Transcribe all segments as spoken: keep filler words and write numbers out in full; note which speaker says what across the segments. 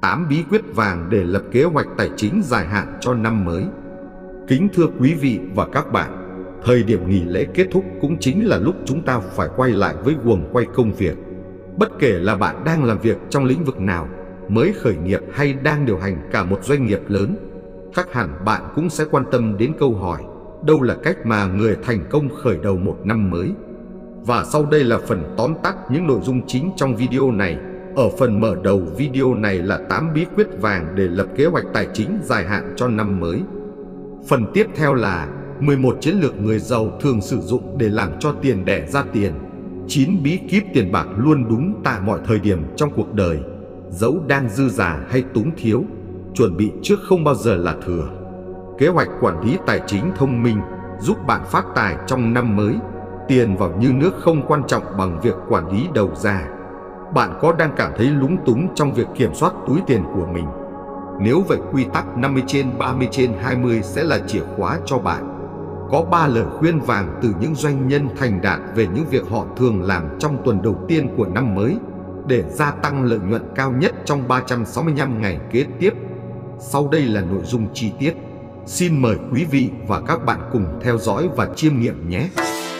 Speaker 1: tám bí quyết vàng để lập kế hoạch tài chính dài hạn cho năm mới. Kính thưa quý vị và các bạn, thời điểm nghỉ lễ kết thúc cũng chính là lúc chúng ta phải quay lại với guồng quay công việc. Bất kể là bạn đang làm việc trong lĩnh vực nào, mới khởi nghiệp hay đang điều hành cả một doanh nghiệp lớn, chắc hẳn bạn cũng sẽ quan tâm đến câu hỏi: đâu là cách mà người thành công khởi đầu một năm mới? Và sau đây là phần tóm tắt những nội dung chính trong video này. Ở phần mở đầu video này là tám bí quyết vàng để lập kế hoạch tài chính dài hạn cho năm mới. Phần tiếp theo là mười một chiến lược người giàu thường sử dụng để làm cho tiền đẻ ra tiền. chín bí kíp tiền bạc luôn đúng tại mọi thời điểm trong cuộc đời, dẫu đang dư giả hay túng thiếu, chuẩn bị trước không bao giờ là thừa. Kế hoạch quản lý tài chính thông minh giúp bạn phát tài trong năm mới. Tiền vào như nước không quan trọng bằng việc quản lý đầu ra. Bạn có đang cảm thấy lúng túng trong việc kiểm soát túi tiền của mình? Nếu vậy, quy tắc năm mươi trên ba mươi trên hai mươi sẽ là chìa khóa cho bạn. Có ba lời khuyên vàng từ những doanh nhân thành đạt về những việc họ thường làm trong tuần đầu tiên của năm mới để gia tăng lợi nhuận cao nhất trong ba trăm sáu mươi lăm ngày kế tiếp. Sau đây là nội dung chi tiết. Xin mời quý vị và các bạn cùng theo dõi và chiêm nghiệm nhé.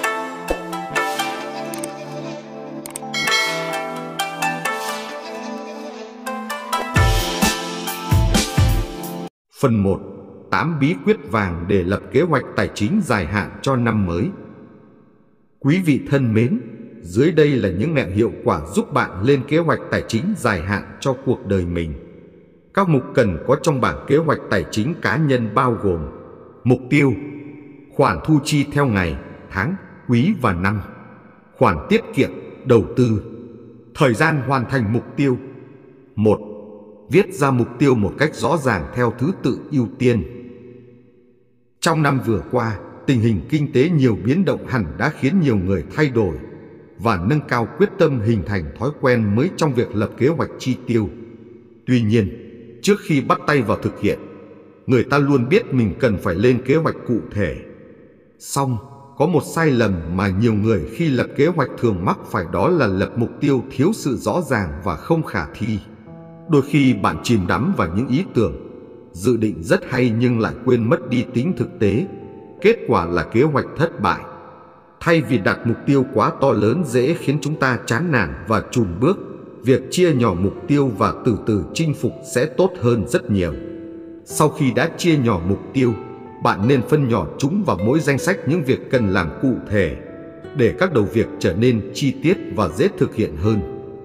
Speaker 1: Phần một. tám bí quyết vàng để lập kế hoạch tài chính dài hạn cho năm mới. Quý vị thân mến, dưới đây là những mẹo hiệu quả giúp bạn lên kế hoạch tài chính dài hạn cho cuộc đời mình. Các mục cần có trong bảng kế hoạch tài chính cá nhân bao gồm: mục tiêu, khoản thu chi theo ngày, tháng, quý và năm, khoản tiết kiệm, đầu tư, thời gian hoàn thành mục tiêu. một. Viết ra mục tiêu một cách rõ ràng theo thứ tự ưu tiên. Trong năm vừa qua, tình hình kinh tế nhiều biến động hẳn đã khiến nhiều người thay đổi và nâng cao quyết tâm hình thành thói quen mới trong việc lập kế hoạch chi tiêu. Tuy nhiên, trước khi bắt tay vào thực hiện, người ta luôn biết mình cần phải lên kế hoạch cụ thể. Song, có một sai lầm mà nhiều người khi lập kế hoạch thường mắc phải, đó là lập mục tiêu thiếu sự rõ ràng và không khả thi. Đôi khi bạn chìm đắm vào những ý tưởng, dự định rất hay nhưng lại quên mất đi tính thực tế. Kết quả là kế hoạch thất bại. Thay vì đặt mục tiêu quá to lớn dễ khiến chúng ta chán nản và chùn bước, việc chia nhỏ mục tiêu và từ từ chinh phục sẽ tốt hơn rất nhiều. Sau khi đã chia nhỏ mục tiêu, bạn nên phân nhỏ chúng vào mỗi danh sách những việc cần làm cụ thể, để các đầu việc trở nên chi tiết và dễ thực hiện hơn.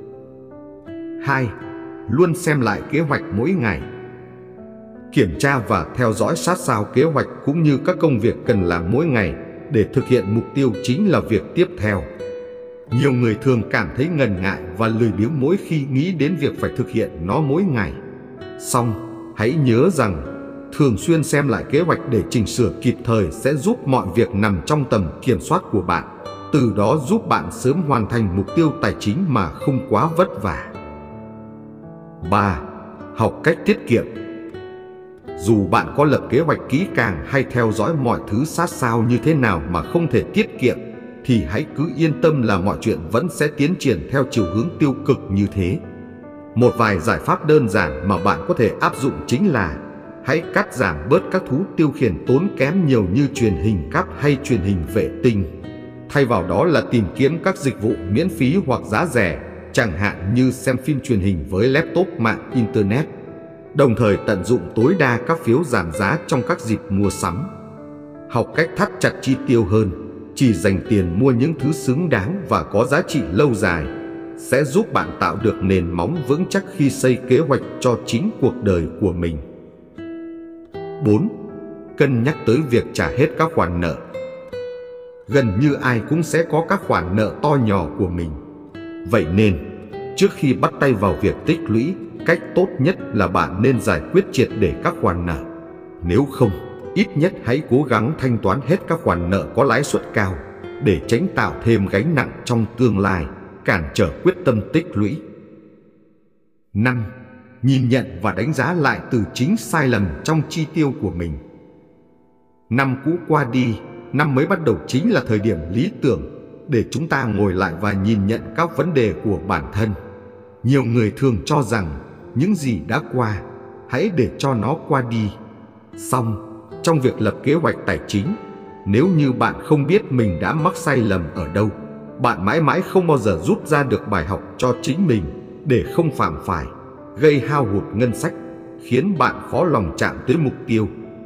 Speaker 1: hai. Luôn xem lại kế hoạch mỗi ngày. Kiểm tra và theo dõi sát sao kế hoạch cũng như các công việc cần làm mỗi ngày để thực hiện mục tiêu chính là việc tiếp theo. Nhiều người thường cảm thấy ngần ngại và lười biếng mỗi khi nghĩ đến việc phải thực hiện nó mỗi ngày. Song, hãy nhớ rằng thường xuyên xem lại kế hoạch để chỉnh sửa kịp thời sẽ giúp mọi việc nằm trong tầm kiểm soát của bạn, từ đó giúp bạn sớm hoàn thành mục tiêu tài chính mà không quá vất vả. ba. Học cách tiết kiệm. Dù bạn có lập kế hoạch kỹ càng hay theo dõi mọi thứ sát sao như thế nào mà không thể tiết kiệm, thì hãy cứ yên tâm là mọi chuyện vẫn sẽ tiến triển theo chiều hướng tiêu cực như thế. Một vài giải pháp đơn giản mà bạn có thể áp dụng chính là: hãy cắt giảm bớt các thú tiêu khiển tốn kém nhiều như truyền hình cáp hay truyền hình vệ tinh. Thay vào đó là tìm kiếm các dịch vụ miễn phí hoặc giá rẻ, chẳng hạn như xem phim truyền hình với laptop, mạng Internet. Đồng thời tận dụng tối đa các phiếu giảm giá trong các dịp mua sắm. Học cách thắt chặt chi tiêu hơn, chỉ dành tiền mua những thứ xứng đáng và có giá trị lâu dài, sẽ giúp bạn tạo được nền móng vững chắc khi xây kế hoạch cho chính cuộc đời của mình. bốn. Cân nhắc tới việc trả hết các khoản nợ. Gần như ai cũng sẽ có các khoản nợ to nhỏ của mình. Vậy nên, trước khi bắt tay vào việc tích lũy, cách tốt nhất là bạn nên giải quyết triệt để các khoản nợ. Nếu không, ít nhất hãy cố gắng thanh toán hết các khoản nợ có lãi suất cao, để tránh tạo thêm gánh nặng trong tương lai, cản trở quyết tâm tích lũy. năm. Nhìn nhận và đánh giá lại từ chính sai lầm trong chi tiêu của mình. Năm cũ qua đi, năm mới bắt đầu chính là thời điểm lý tưởng để chúng ta ngồi lại và nhìn nhận các vấn đề của bản thân. Nhiều người thường cho rằng những gì đã qua, hãy để cho nó qua đi. Xong, trong việc lập kế hoạch tài chính, nếu như bạn không biết mình đã mắc sai lầm ở đâu, bạn mãi mãi không bao giờ rút ra được bài học cho chính mình để không phạm phải, gây hao hụt ngân sách, khiến bạn khó lòng chạm tới mục tiêu.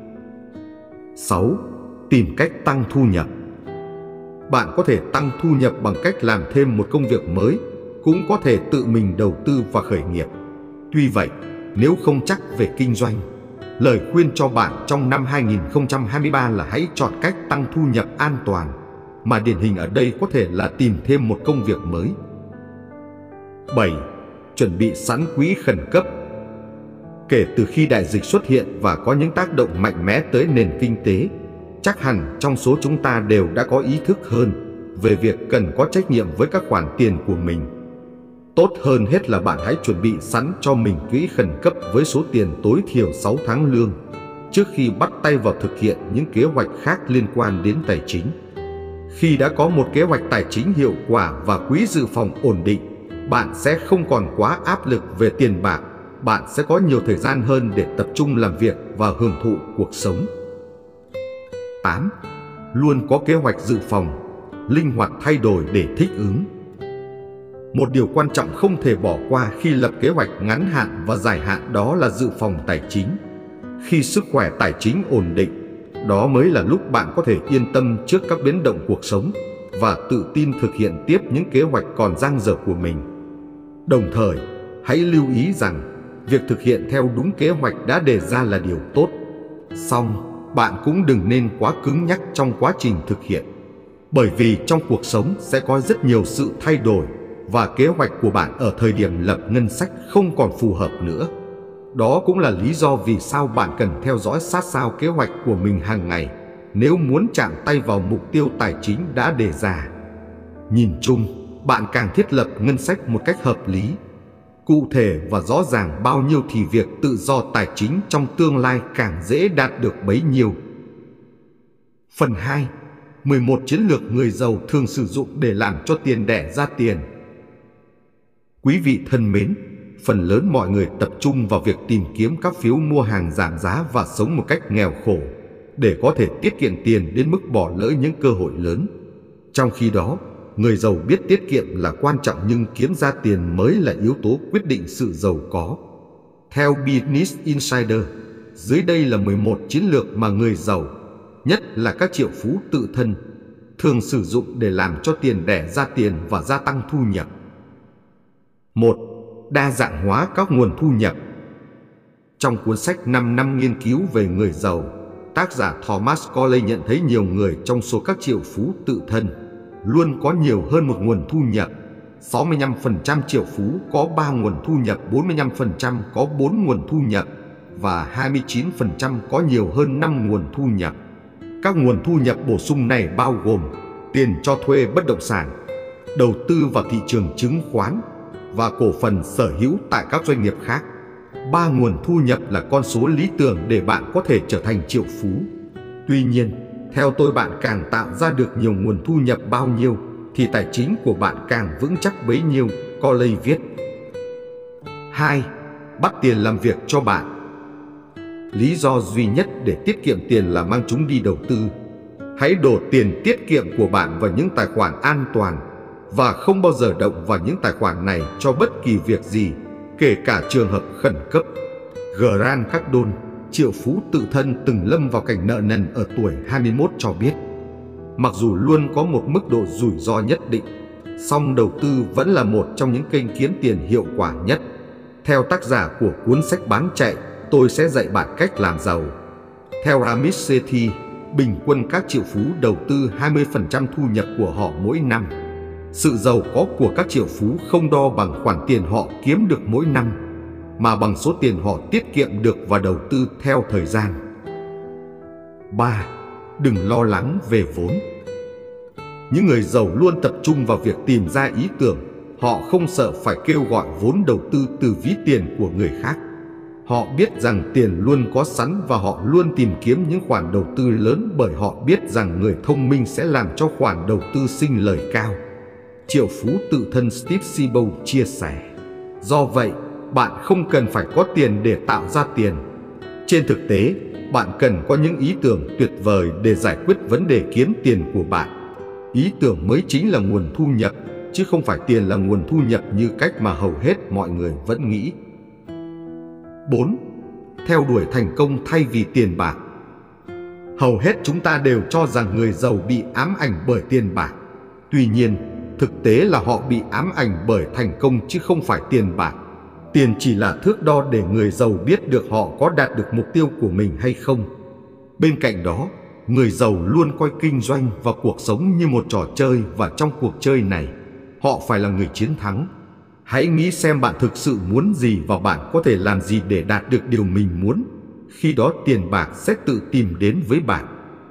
Speaker 1: sáu. Tìm cách tăng thu nhập. Bạn có thể tăng thu nhập bằng cách làm thêm một công việc mới, cũng có thể tự mình đầu tư và khởi nghiệp. Tuy vậy, nếu không chắc về kinh doanh, lời khuyên cho bạn trong năm hai nghìn không trăm hai mươi ba là hãy chọn cách tăng thu nhập an toàn, mà điển hình ở đây có thể là tìm thêm một công việc mới. bảy. Chuẩn bị sẵn quỹ khẩn cấp. Kể từ khi đại dịch xuất hiện và có những tác động mạnh mẽ tới nền kinh tế, chắc hẳn trong số chúng ta đều đã có ý thức hơn về việc cần có trách nhiệm với các khoản tiền của mình. Tốt hơn hết là bạn hãy chuẩn bị sẵn cho mình quỹ khẩn cấp với số tiền tối thiểu sáu tháng lương trước khi bắt tay vào thực hiện những kế hoạch khác liên quan đến tài chính. Khi đã có một kế hoạch tài chính hiệu quả và quỹ dự phòng ổn định, bạn sẽ không còn quá áp lực về tiền bạc, bạn sẽ có nhiều thời gian hơn để tập trung làm việc và hưởng thụ cuộc sống. tám. Luôn có kế hoạch dự phòng, linh hoạt thay đổi để thích ứng. Một điều quan trọng không thể bỏ qua khi lập kế hoạch ngắn hạn và dài hạn đó là dự phòng tài chính. Khi sức khỏe tài chính ổn định, đó mới là lúc bạn có thể yên tâm trước các biến động cuộc sống và tự tin thực hiện tiếp những kế hoạch còn dang dở của mình. Đồng thời, hãy lưu ý rằng việc thực hiện theo đúng kế hoạch đã đề ra là điều tốt. Song, bạn cũng đừng nên quá cứng nhắc trong quá trình thực hiện, bởi vì trong cuộc sống sẽ có rất nhiều sự thay đổi và kế hoạch của bạn ở thời điểm lập ngân sách không còn phù hợp nữa. Đó cũng là lý do vì sao bạn cần theo dõi sát sao kế hoạch của mình hàng ngày nếu muốn chạm tay vào mục tiêu tài chính đã đề ra. Nhìn chung, bạn càng thiết lập ngân sách một cách hợp lý, cụ thể và rõ ràng bao nhiêu thì việc tự do tài chính trong tương lai càng dễ đạt được bấy nhiêu. Phần hai. mười một chiến lược người giàu thường sử dụng để làm cho tiền đẻ ra tiền. Quý vị thân mến, phần lớn mọi người tập trung vào việc tìm kiếm các phiếu mua hàng giảm giá và sống một cách nghèo khổ để có thể tiết kiệm tiền đến mức bỏ lỡ những cơ hội lớn. Trong khi đó, người giàu biết tiết kiệm là quan trọng nhưng kiếm ra tiền mới là yếu tố quyết định sự giàu có. Theo Business Insider, dưới đây là mười một chiến lược mà người giàu, nhất là các triệu phú tự thân, thường sử dụng để làm cho tiền đẻ ra tiền và gia tăng thu nhập. một. Đa dạng hóa các nguồn thu nhập. Trong cuốn sách năm năm nghiên cứu về người giàu, tác giả Thomas Corley nhận thấy nhiều người trong số các triệu phú tự thân luôn có nhiều hơn một nguồn thu nhập. sáu mươi lăm phần trăm triệu phú có ba nguồn thu nhập, bốn mươi lăm phần trăm có bốn nguồn thu nhập và hai mươi chín phần trăm có nhiều hơn năm nguồn thu nhập. Các nguồn thu nhập bổ sung này bao gồm tiền cho thuê bất động sản, đầu tư vào thị trường chứng khoán và cổ phần sở hữu tại các doanh nghiệp khác. Ba nguồn thu nhập là con số lý tưởng để bạn có thể trở thành triệu phú. Tuy nhiên, theo tôi, bạn càng tạo ra được nhiều nguồn thu nhập bao nhiêu thì tài chính của bạn càng vững chắc bấy nhiêu, Corley viết. hai. Bắt tiền làm việc cho bạn. Lý do duy nhất để tiết kiệm tiền là mang chúng đi đầu tư. Hãy đổ tiền tiết kiệm của bạn vào những tài khoản an toàn và không bao giờ động vào những tài khoản này cho bất kỳ việc gì, kể cả trường hợp khẩn cấp. Grant Cardone, triệu phú tự thân từng lâm vào cảnh nợ nần ở tuổi hai mươi mốt cho biết, mặc dù luôn có một mức độ rủi ro nhất định, song đầu tư vẫn là một trong những kênh kiếm tiền hiệu quả nhất. Theo tác giả của cuốn sách Bán chạy, tôi sẽ dạy bạn cách làm giàu. Theo Amit Sethi, bình quân các triệu phú đầu tư hai mươi phần trăm thu nhập của họ mỗi năm. Sự giàu có của các triệu phú không đo bằng khoản tiền họ kiếm được mỗi năm, mà bằng số tiền họ tiết kiệm được và đầu tư theo thời gian. ba. Đừng lo lắng về vốn. Những người giàu luôn tập trung vào việc tìm ra ý tưởng. Họ không sợ phải kêu gọi vốn đầu tư từ ví tiền của người khác. Họ biết rằng tiền luôn có sẵn và họ luôn tìm kiếm những khoản đầu tư lớn bởi họ biết rằng người thông minh sẽ làm cho khoản đầu tư sinh lời cao. Triệu phú tự thân Steve Siebold chia sẻ. Do vậy, bạn không cần phải có tiền để tạo ra tiền. Trên thực tế, bạn cần có những ý tưởng tuyệt vời để giải quyết vấn đề kiếm tiền của bạn. Ý tưởng mới chính là nguồn thu nhập, chứ không phải tiền là nguồn thu nhập như cách mà hầu hết mọi người vẫn nghĩ. bốn. Theo đuổi thành công thay vì tiền bạc. Hầu hết chúng ta đều cho rằng người giàu bị ám ảnh bởi tiền bạc. Tuy nhiên, thực tế là họ bị ám ảnh bởi thành công chứ không phải tiền bạc. Tiền chỉ là thước đo để người giàu biết được họ có đạt được mục tiêu của mình hay không. Bên cạnh đó, người giàu luôn coi kinh doanh và cuộc sống như một trò chơi, và trong cuộc chơi này, họ phải là người chiến thắng. Hãy nghĩ xem bạn thực sự muốn gì và bạn có thể làm gì để đạt được điều mình muốn. Khi đó tiền bạc sẽ tự tìm đến với bạn.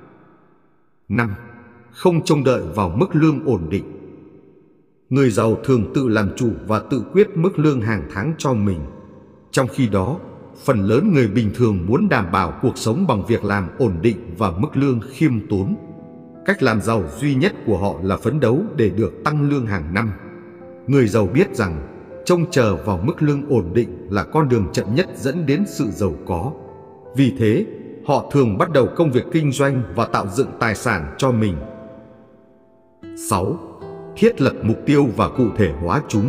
Speaker 1: năm. Không trông đợi vào mức lương ổn định. Người giàu thường tự làm chủ và tự quyết mức lương hàng tháng cho mình. Trong khi đó, phần lớn người bình thường muốn đảm bảo cuộc sống bằng việc làm ổn định và mức lương khiêm tốn. Cách làm giàu duy nhất của họ là phấn đấu để được tăng lương hàng năm. Người giàu biết rằng trông chờ vào mức lương ổn định là con đường chậm nhất dẫn đến sự giàu có. Vì thế, họ thường bắt đầu công việc kinh doanh và tạo dựng tài sản cho mình. sáu. Thiết lập mục tiêu và cụ thể hóa chúng.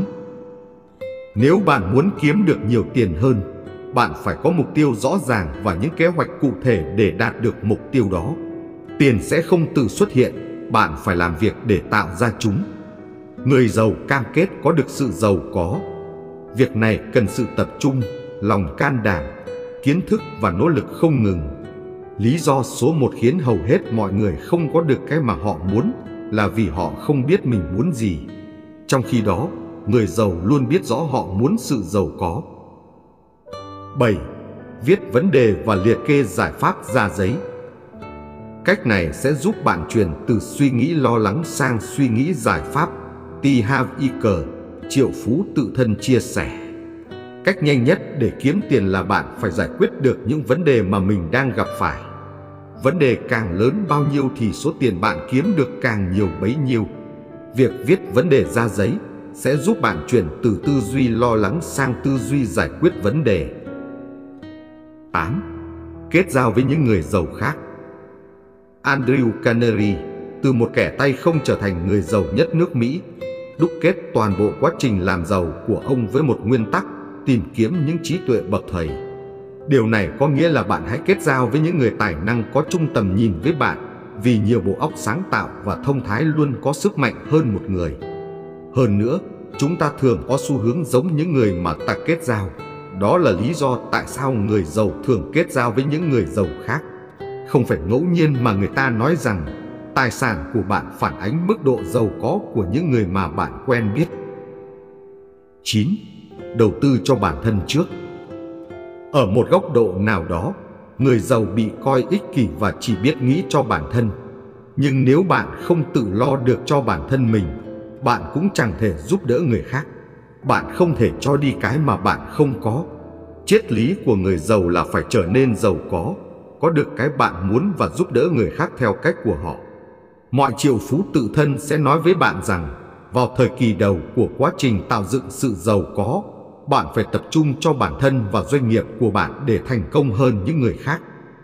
Speaker 1: Nếu bạn muốn kiếm được nhiều tiền hơn, bạn phải có mục tiêu rõ ràng và những kế hoạch cụ thể để đạt được mục tiêu đó. Tiền sẽ không tự xuất hiện, bạn phải làm việc để tạo ra chúng. Người giàu cam kết có được sự giàu có. Việc này cần sự tập trung, lòng can đảm, kiến thức và nỗ lực không ngừng. Lý do số một khiến hầu hết mọi người không có được cái mà họ muốn là vì họ không biết mình muốn gì. Trong khi đó, người giàu luôn biết rõ họ muốn sự giàu có. bảy. Viết vấn đề và liệt kê giải pháp ra giấy. Cách này sẽ giúp bạn chuyển từ suy nghĩ lo lắng sang suy nghĩ giải pháp. T. Harv Eker, triệu phú tự thân chia sẻ. Cách nhanh nhất để kiếm tiền là bạn phải giải quyết được những vấn đề mà mình đang gặp phải. Vấn đề càng lớn bao nhiêu thì số tiền bạn kiếm được càng nhiều bấy nhiêu. Việc viết vấn đề ra giấy sẽ giúp bạn chuyển từ tư duy lo lắng sang tư duy giải quyết vấn đề. tám. Kết giao với những người giàu khác. Andrew Carnegie, từ một kẻ tay không trở thành người giàu nhất nước Mỹ, đúc kết toàn bộ quá trình làm giàu của ông với một nguyên tắc: tìm kiếm những trí tuệ bậc thầy. Điều này có nghĩa là bạn hãy kết giao với những người tài năng có chung tầm nhìn với bạn, vì nhiều bộ óc sáng tạo và thông thái luôn có sức mạnh hơn một người. Hơn nữa, chúng ta thường có xu hướng giống những người mà ta kết giao. Đó là lý do tại sao người giàu thường kết giao với những người giàu khác. Không phải ngẫu nhiên mà người ta nói rằng tài sản của bạn phản ánh mức độ giàu có của những người mà bạn quen biết. chín. Đầu tư cho bản thân trước. Ở một góc độ nào đó, người giàu bị coi ích kỷ và chỉ biết nghĩ cho bản thân. Nhưng nếu bạn không tự lo được cho bản thân mình, bạn cũng chẳng thể giúp đỡ người khác. Bạn không thể cho đi cái mà bạn không có. Triết lý của người giàu là phải trở nên giàu có, có được cái bạn muốn và giúp đỡ người khác theo cách của họ. Mọi triệu phú tự thân sẽ nói với bạn rằng, vào thời kỳ đầu của quá trình tạo dựng sự giàu có, bạn phải tập trung cho bản thân và doanh nghiệp của bạn để thành công hơn những người khác.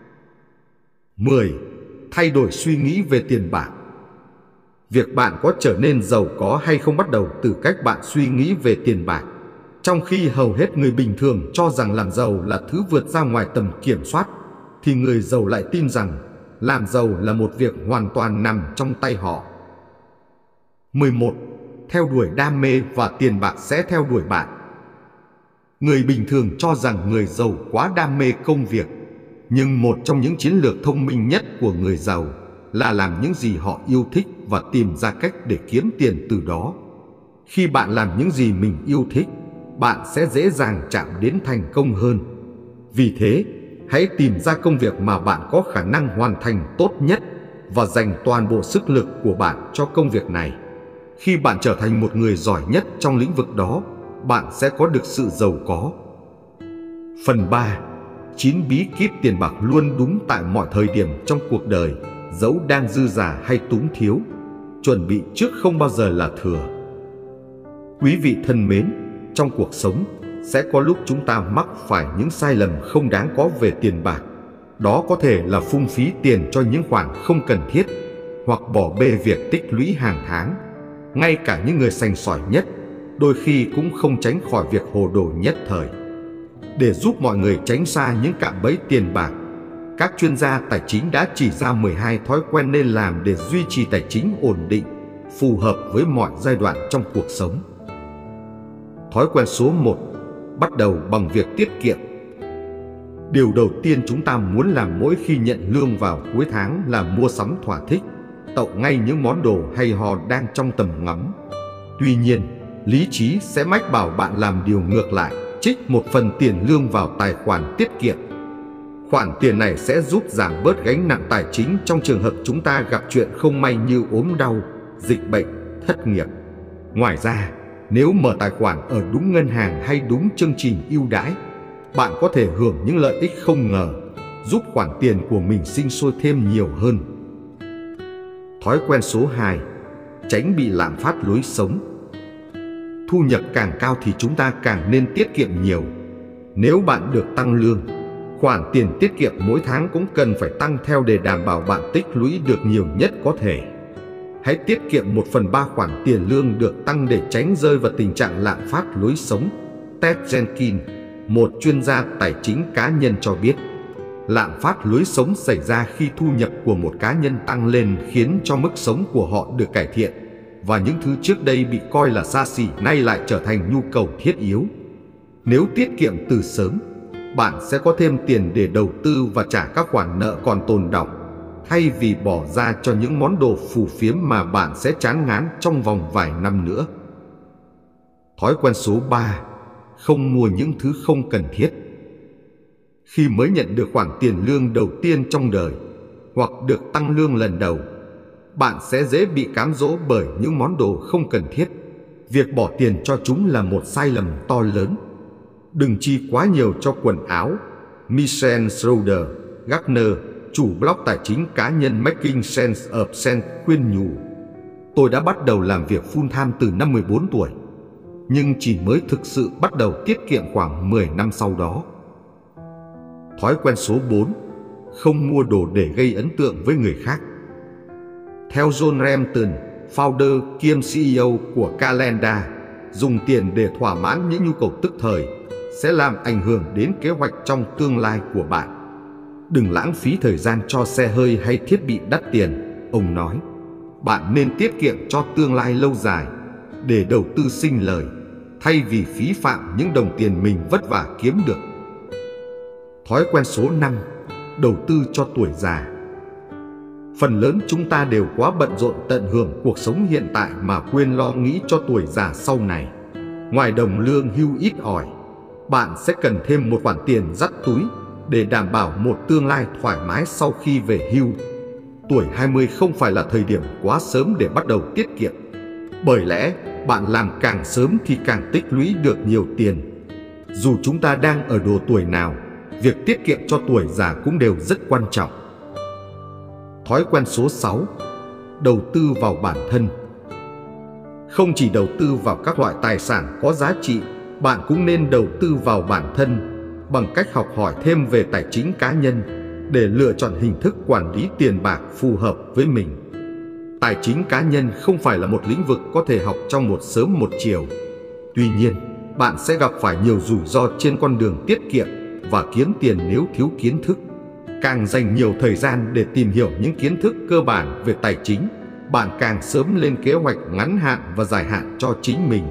Speaker 1: mười. Thay đổi suy nghĩ về tiền bạc. Việc bạn có trở nên giàu có hay không bắt đầu từ cách bạn suy nghĩ về tiền bạc. Trong khi hầu hết người bình thường cho rằng làm giàu là thứ vượt ra ngoài tầm kiểm soát, thì người giàu lại tin rằng làm giàu là một việc hoàn toàn nằm trong tay họ. mười một. Theo đuổi đam mê và tiền bạc sẽ theo đuổi bạn. Người bình thường cho rằng người giàu quá đam mê công việc, nhưng một trong những chiến lược thông minh nhất của người giàu là làm những gì họ yêu thích và tìm ra cách để kiếm tiền từ đó. Khi bạn làm những gì mình yêu thích, bạn sẽ dễ dàng chạm đến thành công hơn. Vì thế, hãy tìm ra công việc mà bạn có khả năng hoàn thành tốt nhất và dành toàn bộ sức lực của bạn cho công việc này. Khi bạn trở thành một người giỏi nhất trong lĩnh vực đó, bạn sẽ có được sự giàu có. Phần ba. chín bí kíp tiền bạc luôn đúng tại mọi thời điểm trong cuộc đời, dẫu đang dư giả hay túng thiếu. Chuẩn bị trước không bao giờ là thừa. Quý vị thân mến, trong cuộc sống, sẽ có lúc chúng ta mắc phải những sai lầm không đáng có về tiền bạc. Đó có thể là phung phí tiền cho những khoản không cần thiết, hoặc bỏ bê việc tích lũy hàng tháng. Ngay cả những người sành sỏi nhất, đôi khi cũng không tránh khỏi việc hồ đồ nhất thời. Để giúp mọi người tránh xa những cạm bẫy tiền bạc, các chuyên gia tài chính đã chỉ ra mười hai thói quen nên làm để duy trì tài chính ổn định, phù hợp với mọi giai đoạn trong cuộc sống. Thói quen số một, bắt đầu bằng việc tiết kiệm. Điều đầu tiên chúng ta muốn làm mỗi khi nhận lương vào cuối tháng là mua sắm thỏa thích, tậu ngay những món đồ hay ho đang trong tầm ngắm. Tuy nhiên, lý trí sẽ mách bảo bạn làm điều ngược lại, trích một phần tiền lương vào tài khoản tiết kiệm. Khoản tiền này sẽ giúp giảm bớt gánh nặng tài chính trong trường hợp chúng ta gặp chuyện không may như ốm đau, dịch bệnh, thất nghiệp. Ngoài ra, nếu mở tài khoản ở đúng ngân hàng hay đúng chương trình ưu đãi, bạn có thể hưởng những lợi ích không ngờ, giúp khoản tiền của mình sinh sôi thêm nhiều hơn. Thói quen số hai, tránh bị lạm phát lối sống. Thu nhập càng cao thì chúng ta càng nên tiết kiệm nhiều. Nếu bạn được tăng lương, khoản tiền tiết kiệm mỗi tháng cũng cần phải tăng theo để đảm bảo bạn tích lũy được nhiều nhất có thể. Hãy tiết kiệm một phần ba khoản tiền lương được tăng để tránh rơi vào tình trạng lạm phát lối sống. Ted Jenkins, một chuyên gia tài chính cá nhân cho biết, lạm phát lối sống xảy ra khi thu nhập của một cá nhân tăng lên khiến cho mức sống của họ được cải thiện, và những thứ trước đây bị coi là xa xỉ nay lại trở thành nhu cầu thiết yếu. Nếu tiết kiệm từ sớm, bạn sẽ có thêm tiền để đầu tư và trả các khoản nợ còn tồn đọng, thay vì bỏ ra cho những món đồ phù phiếm mà bạn sẽ chán ngán trong vòng vài năm nữa. Thói quen số ba, không mua những thứ không cần thiết. Khi mới nhận được khoản tiền lương đầu tiên trong đời, hoặc được tăng lương lần đầu, bạn sẽ dễ bị cám dỗ bởi những món đồ không cần thiết. Việc bỏ tiền cho chúng là một sai lầm to lớn. Đừng chi quá nhiều cho quần áo. Michelle Schroeder Gardner, chủ blog tài chính cá nhân Making Sense of Sense khuyên nhủ: tôi đã bắt đầu làm việc full time từ năm mười bốn tuổi, nhưng chỉ mới thực sự bắt đầu tiết kiệm khoảng mười năm sau đó. Thói quen số bốn, không mua đồ để gây ấn tượng với người khác. Theo John Rampton, founder kiêm xê e ô của Calendar, dùng tiền để thỏa mãn những nhu cầu tức thời sẽ làm ảnh hưởng đến kế hoạch trong tương lai của bạn. Đừng lãng phí thời gian cho xe hơi hay thiết bị đắt tiền, ông nói. Bạn nên tiết kiệm cho tương lai lâu dài, để đầu tư sinh lời, thay vì phí phạm những đồng tiền mình vất vả kiếm được. Thói quen số năm, đầu tư cho tuổi già. Phần lớn chúng ta đều quá bận rộn tận hưởng cuộc sống hiện tại mà quên lo nghĩ cho tuổi già sau này. Ngoài đồng lương hưu ít ỏi, bạn sẽ cần thêm một khoản tiền dắt túi để đảm bảo một tương lai thoải mái sau khi về hưu. Tuổi hai mươi không phải là thời điểm quá sớm để bắt đầu tiết kiệm. Bởi lẽ, bạn làm càng sớm thì càng tích lũy được nhiều tiền. Dù chúng ta đang ở độ tuổi nào, việc tiết kiệm cho tuổi già cũng đều rất quan trọng. Thói quen số sáu, đầu tư vào bản thân. Không chỉ đầu tư vào các loại tài sản có giá trị, bạn cũng nên đầu tư vào bản thân bằng cách học hỏi thêm về tài chính cá nhân để lựa chọn hình thức quản lý tiền bạc phù hợp với mình. Tài chính cá nhân không phải là một lĩnh vực có thể học trong một sớm một chiều. Tuy nhiên, bạn sẽ gặp phải nhiều rủi ro trên con đường tiết kiệm và kiếm tiền nếu thiếu kiến thức. Càng dành nhiều thời gian để tìm hiểu những kiến thức cơ bản về tài chính, bạn càng sớm lên kế hoạch ngắn hạn và dài hạn cho chính mình.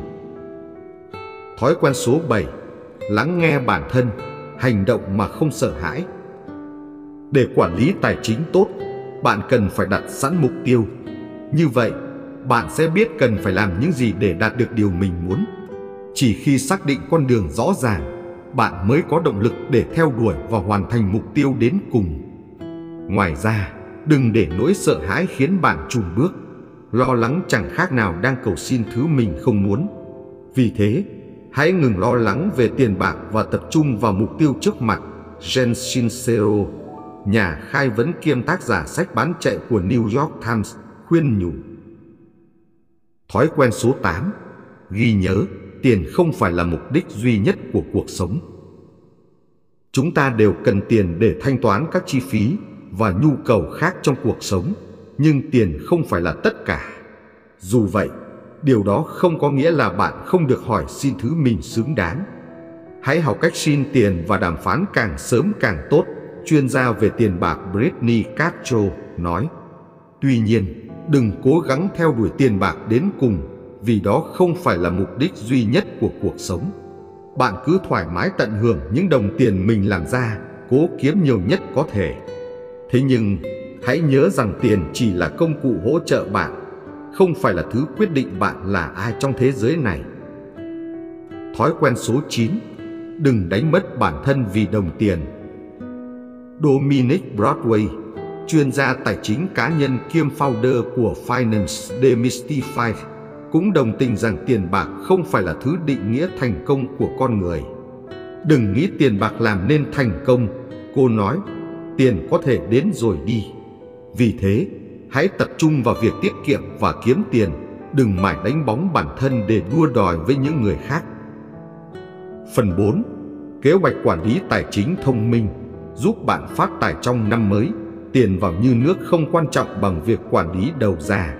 Speaker 1: Thói quen số bảy, lắng nghe bản thân, hành động mà không sợ hãi. Để quản lý tài chính tốt, bạn cần phải đặt sẵn mục tiêu. Như vậy, bạn sẽ biết cần phải làm những gì để đạt được điều mình muốn. Chỉ khi xác định con đường rõ ràng, bạn mới có động lực để theo đuổi và hoàn thành mục tiêu đến cùng. Ngoài ra, đừng để nỗi sợ hãi khiến bạn chùn bước. Lo lắng chẳng khác nào đang cầu xin thứ mình không muốn. Vì thế, hãy ngừng lo lắng về tiền bạc và tập trung vào mục tiêu trước mặt. Jen Sincero, nhà khai vấn kiêm tác giả sách bán chạy của New York Times, khuyên nhủ. Thói quen số tám, ghi nhớ. tiền không phải là mục đích duy nhất của cuộc sống. Chúng ta đều cần tiền để thanh toán các chi phí và nhu cầu khác trong cuộc sống, nhưng tiền không phải là tất cả. Dù vậy, điều đó không có nghĩa là bạn không được hỏi xin thứ mình xứng đáng. Hãy học cách xin tiền và đàm phán càng sớm càng tốt, chuyên gia về tiền bạc Brittany Castro nói. Tuy nhiên, đừng cố gắng theo đuổi tiền bạc đến cùng, vì đó không phải là mục đích duy nhất của cuộc sống. Bạn cứ thoải mái tận hưởng những đồng tiền mình làm ra, cố kiếm nhiều nhất có thể. Thế nhưng, hãy nhớ rằng tiền chỉ là công cụ hỗ trợ bạn, không phải là thứ quyết định bạn là ai trong thế giới này. Thói quen số chín. Đừng đánh mất bản thân vì đồng tiền. Dominic Broadway, chuyên gia tài chính cá nhân kiêm founder của Finance Demystified, cũng đồng tình rằng tiền bạc không phải là thứ định nghĩa thành công của con người. Đừng nghĩ tiền bạc làm nên thành công, cô nói, tiền có thể đến rồi đi. Vì thế, hãy tập trung vào việc tiết kiệm và kiếm tiền, đừng mải đánh bóng bản thân để đua đòi với những người khác. Phần bốn. Kế hoạch quản lý tài chính thông minh giúp bạn phát tài trong năm mới. Tiền vào như nước không quan trọng bằng việc quản lý đầu ra.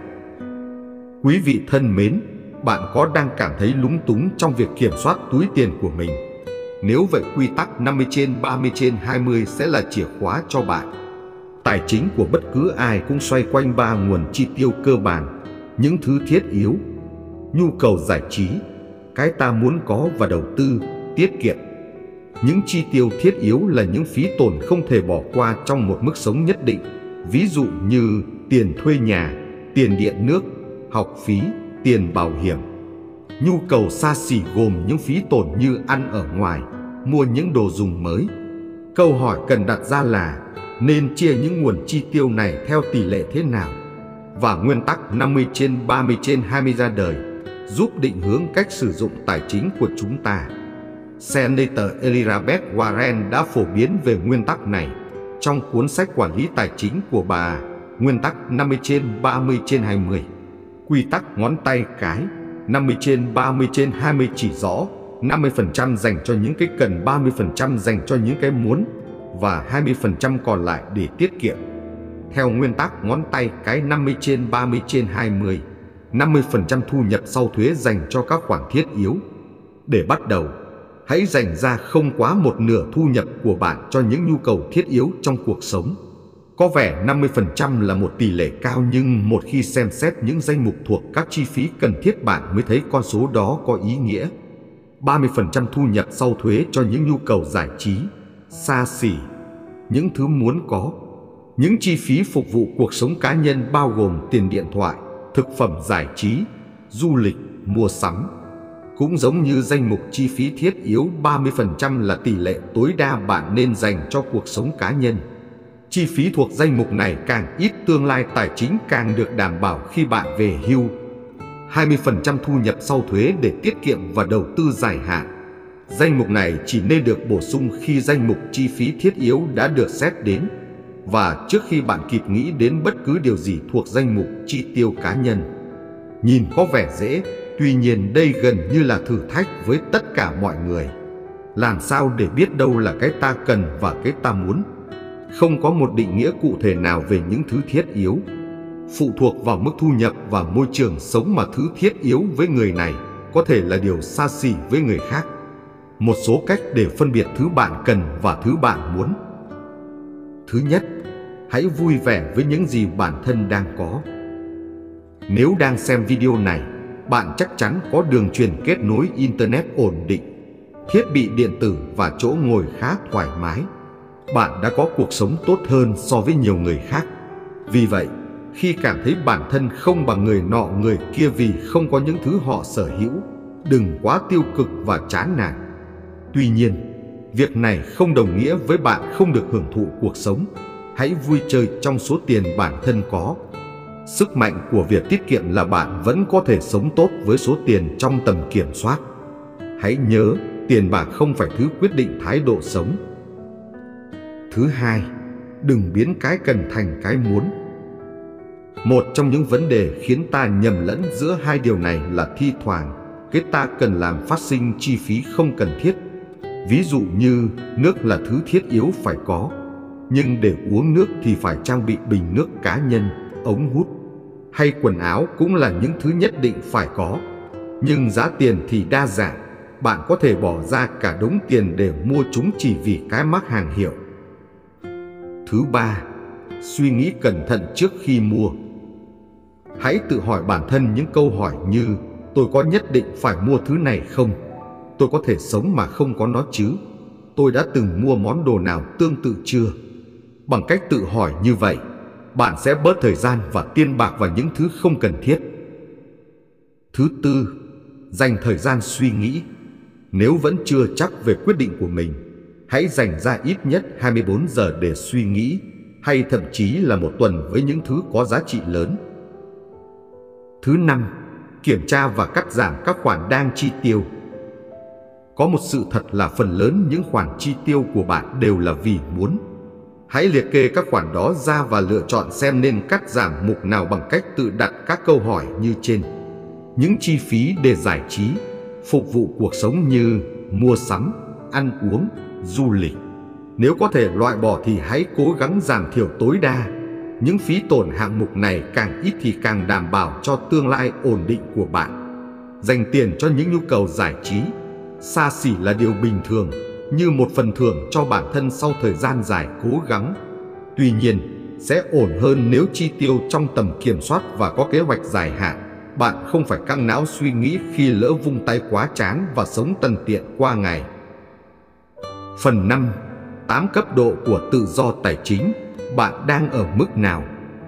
Speaker 1: Quý vị thân mến, bạn có đang cảm thấy lúng túng trong việc kiểm soát túi tiền của mình? Nếu vậy, quy tắc năm mươi trên ba mươi trên hai mươi sẽ là chìa khóa cho bạn. Tài chính của bất cứ ai cũng xoay quanh ba nguồn chi tiêu cơ bản: những thứ thiết yếu, nhu cầu giải trí, cái ta muốn có, và đầu tư, tiết kiệm. Những chi tiêu thiết yếu là những phí tổn không thể bỏ qua trong một mức sống nhất định, ví dụ như tiền thuê nhà, tiền điện nước, học phí, tiền bảo hiểm. Nhu cầu xa xỉ gồm những phí tổn như ăn ở ngoài, mua những đồ dùng mới. Câu hỏi cần đặt ra là nên chia những nguồn chi tiêu này theo tỷ lệ thế nào? Và nguyên tắc năm mươi trên ba mươi trên hai mươi ra đời, giúp định hướng cách sử dụng tài chính của chúng ta. Senator Elizabeth Warren đã phổ biến về nguyên tắc này trong cuốn sách quản lý tài chính của bà, Nguyên tắc năm mươi trên ba mươi trên hai mươi. Quy tắc ngón tay cái năm mươi trên ba mươi trên hai mươi chỉ rõ năm mươi phần trăm dành cho những cái cần, ba mươi phần trăm dành cho những cái muốn, và hai mươi phần trăm còn lại để tiết kiệm. Theo nguyên tắc ngón tay cái năm mươi trên ba mươi trên hai mươi, năm mươi phần trăm thu nhập sau thuế dành cho các khoản thiết yếu. Để bắt đầu, hãy dành ra không quá một nửa thu nhập của bạn cho những nhu cầu thiết yếu trong cuộc sống. Có vẻ năm mươi phần trăm là một tỷ lệ cao, nhưng một khi xem xét những danh mục thuộc các chi phí cần thiết, bạn mới thấy con số đó có ý nghĩa. ba mươi phần trăm thu nhập sau thuế cho những nhu cầu giải trí, xa xỉ, những thứ muốn có. Những chi phí phục vụ cuộc sống cá nhân bao gồm tiền điện thoại, thực phẩm giải trí, du lịch, mua sắm. Cũng giống như danh mục chi phí thiết yếu, ba mươi phần trăm là tỷ lệ tối đa bạn nên dành cho cuộc sống cá nhân. Chi phí thuộc danh mục này càng ít, tương lai tài chính càng được đảm bảo khi bạn về hưu. hai mươi phần trăm thu nhập sau thuế để tiết kiệm và đầu tư dài hạn. Danh mục này chỉ nên được bổ sung khi danh mục chi phí thiết yếu đã được xét đến, và trước khi bạn kịp nghĩ đến bất cứ điều gì thuộc danh mục chi tiêu cá nhân. Nhìn có vẻ dễ, tuy nhiên đây gần như là thử thách với tất cả mọi người. Làm sao để biết đâu là cái ta cần và cái ta muốn? Không có một định nghĩa cụ thể nào về những thứ thiết yếu. Phụ thuộc vào mức thu nhập và môi trường sống mà thứ thiết yếu với người này có thể là điều xa xỉ với người khác. Một số cách để phân biệt thứ bạn cần và thứ bạn muốn. Thứ nhất, hãy vui vẻ với những gì bản thân đang có. Nếu đang xem video này, bạn chắc chắn có đường truyền kết nối Internet ổn định, thiết bị điện tử và chỗ ngồi khá thoải mái. Bạn đã có cuộc sống tốt hơn so với nhiều người khác. Vì vậy, khi cảm thấy bản thân không bằng người nọ người kia vì không có những thứ họ sở hữu, đừng quá tiêu cực và chán nản. Tuy nhiên, việc này không đồng nghĩa với bạn không được hưởng thụ cuộc sống. Hãy vui chơi trong số tiền bản thân có. Sức mạnh của việc tiết kiệm là bạn vẫn có thể sống tốt với số tiền trong tầm kiểm soát. Hãy nhớ, tiền bạc không phải thứ quyết định thái độ sống. Thứ hai, đừng biến cái cần thành cái muốn. Một trong những vấn đề khiến ta nhầm lẫn giữa hai điều này là thi thoảng cái ta cần làm phát sinh chi phí không cần thiết. Ví dụ như nước là thứ thiết yếu phải có, nhưng để uống nước thì phải trang bị bình nước cá nhân, ống hút. Hay quần áo cũng là những thứ nhất định phải có, nhưng giá tiền thì đa dạng. Bạn có thể bỏ ra cả đống tiền để mua chúng chỉ vì cái mác hàng hiệu. Thứ ba, suy nghĩ cẩn thận trước khi mua. Hãy tự hỏi bản thân những câu hỏi như: tôi có nhất định phải mua thứ này không? Tôi có thể sống mà không có nó chứ? Tôi đã từng mua món đồ nào tương tự chưa? Bằng cách tự hỏi như vậy, bạn sẽ bớt thời gian và tiền bạc vào những thứ không cần thiết. Thứ tư, dành thời gian suy nghĩ. Nếu vẫn chưa chắc về quyết định của mình, hãy dành ra ít nhất hai mươi bốn giờ để suy nghĩ, hay thậm chí là một tuần với những thứ có giá trị lớn. Thứ năm, kiểm tra và cắt giảm các khoản đang chi tiêu. Có một sự thật là phần lớn những khoản chi tiêu của bạn đều là vì muốn. Hãy liệt kê các khoản đó ra và lựa chọn xem nên cắt giảm mục nào bằng cách tự đặt các câu hỏi như trên. Những chi phí để giải trí, phục vụ cuộc sống như mua sắm, ăn uống, du lịch. Nếu có thể loại bỏ thì hãy cố gắng giảm thiểu tối đa. Những phí tổn hạng mục này càng ít thì càng đảm bảo cho tương lai ổn định của bạn. Dành tiền cho những nhu cầu giải trí, xa xỉ là điều bình thường, như một phần thưởng cho bản thân sau thời gian dài cố gắng. Tuy nhiên, sẽ ổn hơn nếu chi tiêu trong tầm kiểm soát và có kế hoạch dài hạn. Bạn không phải căng não suy nghĩ khi lỡ vung tay quá chán và sống tần tiện qua ngày. Phần năm. tám cấp độ của tự do tài chính. Bạn đang ở mức nào?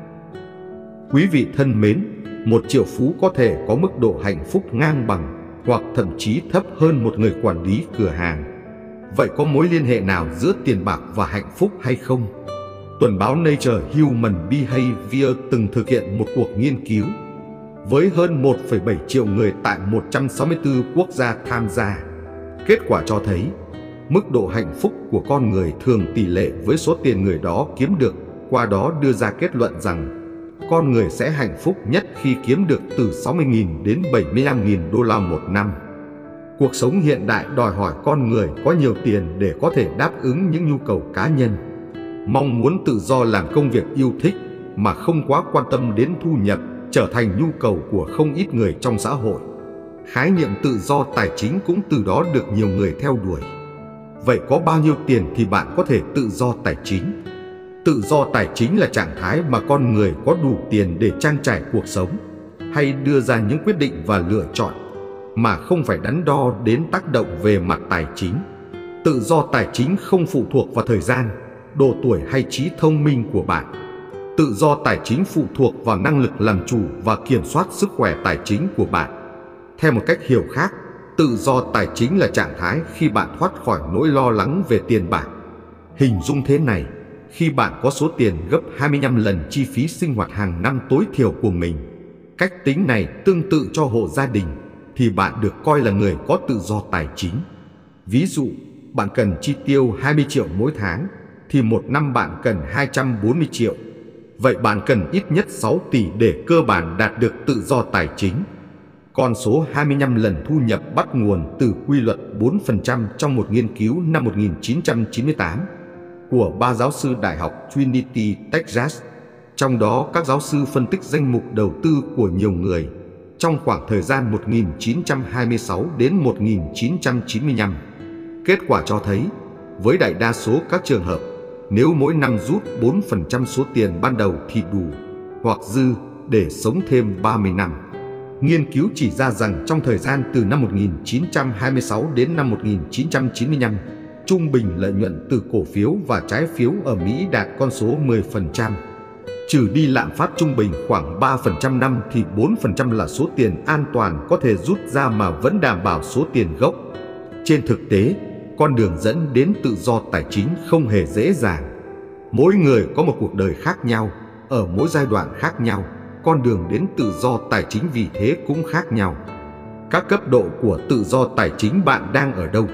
Speaker 1: Quý vị thân mến, một triệu phú có thể có mức độ hạnh phúc ngang bằng hoặc thậm chí thấp hơn một người quản lý cửa hàng. Vậy có mối liên hệ nào giữa tiền bạc và hạnh phúc hay không? Tuần báo Nature Human Behavior từng thực hiện một cuộc nghiên cứu với hơn một phẩy bảy triệu người tại một trăm sáu mươi tư quốc gia tham gia. Kết quả cho thấy, mức độ hạnh phúc của con người thường tỷ lệ với số tiền người đó kiếm được, qua đó đưa ra kết luận rằng con người sẽ hạnh phúc nhất khi kiếm được từ sáu mươi nghìn đến bảy mươi lăm nghìn đô la một năm. Cuộc sống hiện đại đòi hỏi con người có nhiều tiền để có thể đáp ứng những nhu cầu cá nhân. Mong muốn tự do làm công việc yêu thích mà không quá quan tâm đến thu nhập trở thành nhu cầu của không ít người trong xã hội. Khái niệm tự do tài chính cũng từ đó được nhiều người theo đuổi. Vậy có bao nhiêu tiền thì bạn có thể tự do tài chính? Tự do tài chính là trạng thái mà con người có đủ tiền để trang trải cuộc sống, hay đưa ra những quyết định và lựa chọn, mà không phải đắn đo đến tác động về mặt tài chính. Tự do tài chính không phụ thuộc vào thời gian, độ tuổi hay trí thông minh của bạn. Tự do tài chính phụ thuộc vào năng lực làm chủ và kiểm soát sức khỏe tài chính của bạn. Theo một cách hiểu khác, tự do tài chính là trạng thái khi bạn thoát khỏi nỗi lo lắng về tiền bạc. Hình dung thế này, khi bạn có số tiền gấp hai mươi lăm lần chi phí sinh hoạt hàng năm tối thiểu của mình, cách tính này tương tự cho hộ gia đình, thì bạn được coi là người có tự do tài chính. Ví dụ, bạn cần chi tiêu hai mươi triệu mỗi tháng, thì một năm bạn cần hai trăm bốn mươi triệu. Vậy bạn cần ít nhất sáu tỷ để cơ bản đạt được tự do tài chính. Con số hai mươi lăm lần thu nhập bắt nguồn từ quy luật bốn phần trăm trong một nghiên cứu năm một nghìn chín trăm chín mươi tám của ba giáo sư Đại học Trinity, Texas. Trong đó các giáo sư phân tích danh mục đầu tư của nhiều người trong khoảng thời gian một nghìn chín trăm hai mươi sáu đến một nghìn chín trăm chín mươi lăm. Kết quả cho thấy, với đại đa số các trường hợp, nếu mỗi năm rút bốn phần trăm số tiền ban đầu thì đủ hoặc dư để sống thêm ba mươi năm. Nghiên cứu chỉ ra rằng trong thời gian từ năm một nghìn chín trăm hai mươi sáu đến năm một nghìn chín trăm chín mươi lăm, trung bình lợi nhuận từ cổ phiếu và trái phiếu ở Mỹ đạt con số mười phần trăm. Trừ đi lạm phát trung bình khoảng ba phần trăm năm thì bốn phần trăm là số tiền an toàn có thể rút ra mà vẫn đảm bảo số tiền gốc. Trên thực tế, con đường dẫn đến tự do tài chính không hề dễ dàng. Mỗi người có một cuộc đời khác nhau, ở mỗi giai đoạn khác nhau, con đường đến tự do tài chính vì thế cũng khác nhau. Các cấp độ của tự do tài chính bạn đang ở đâu?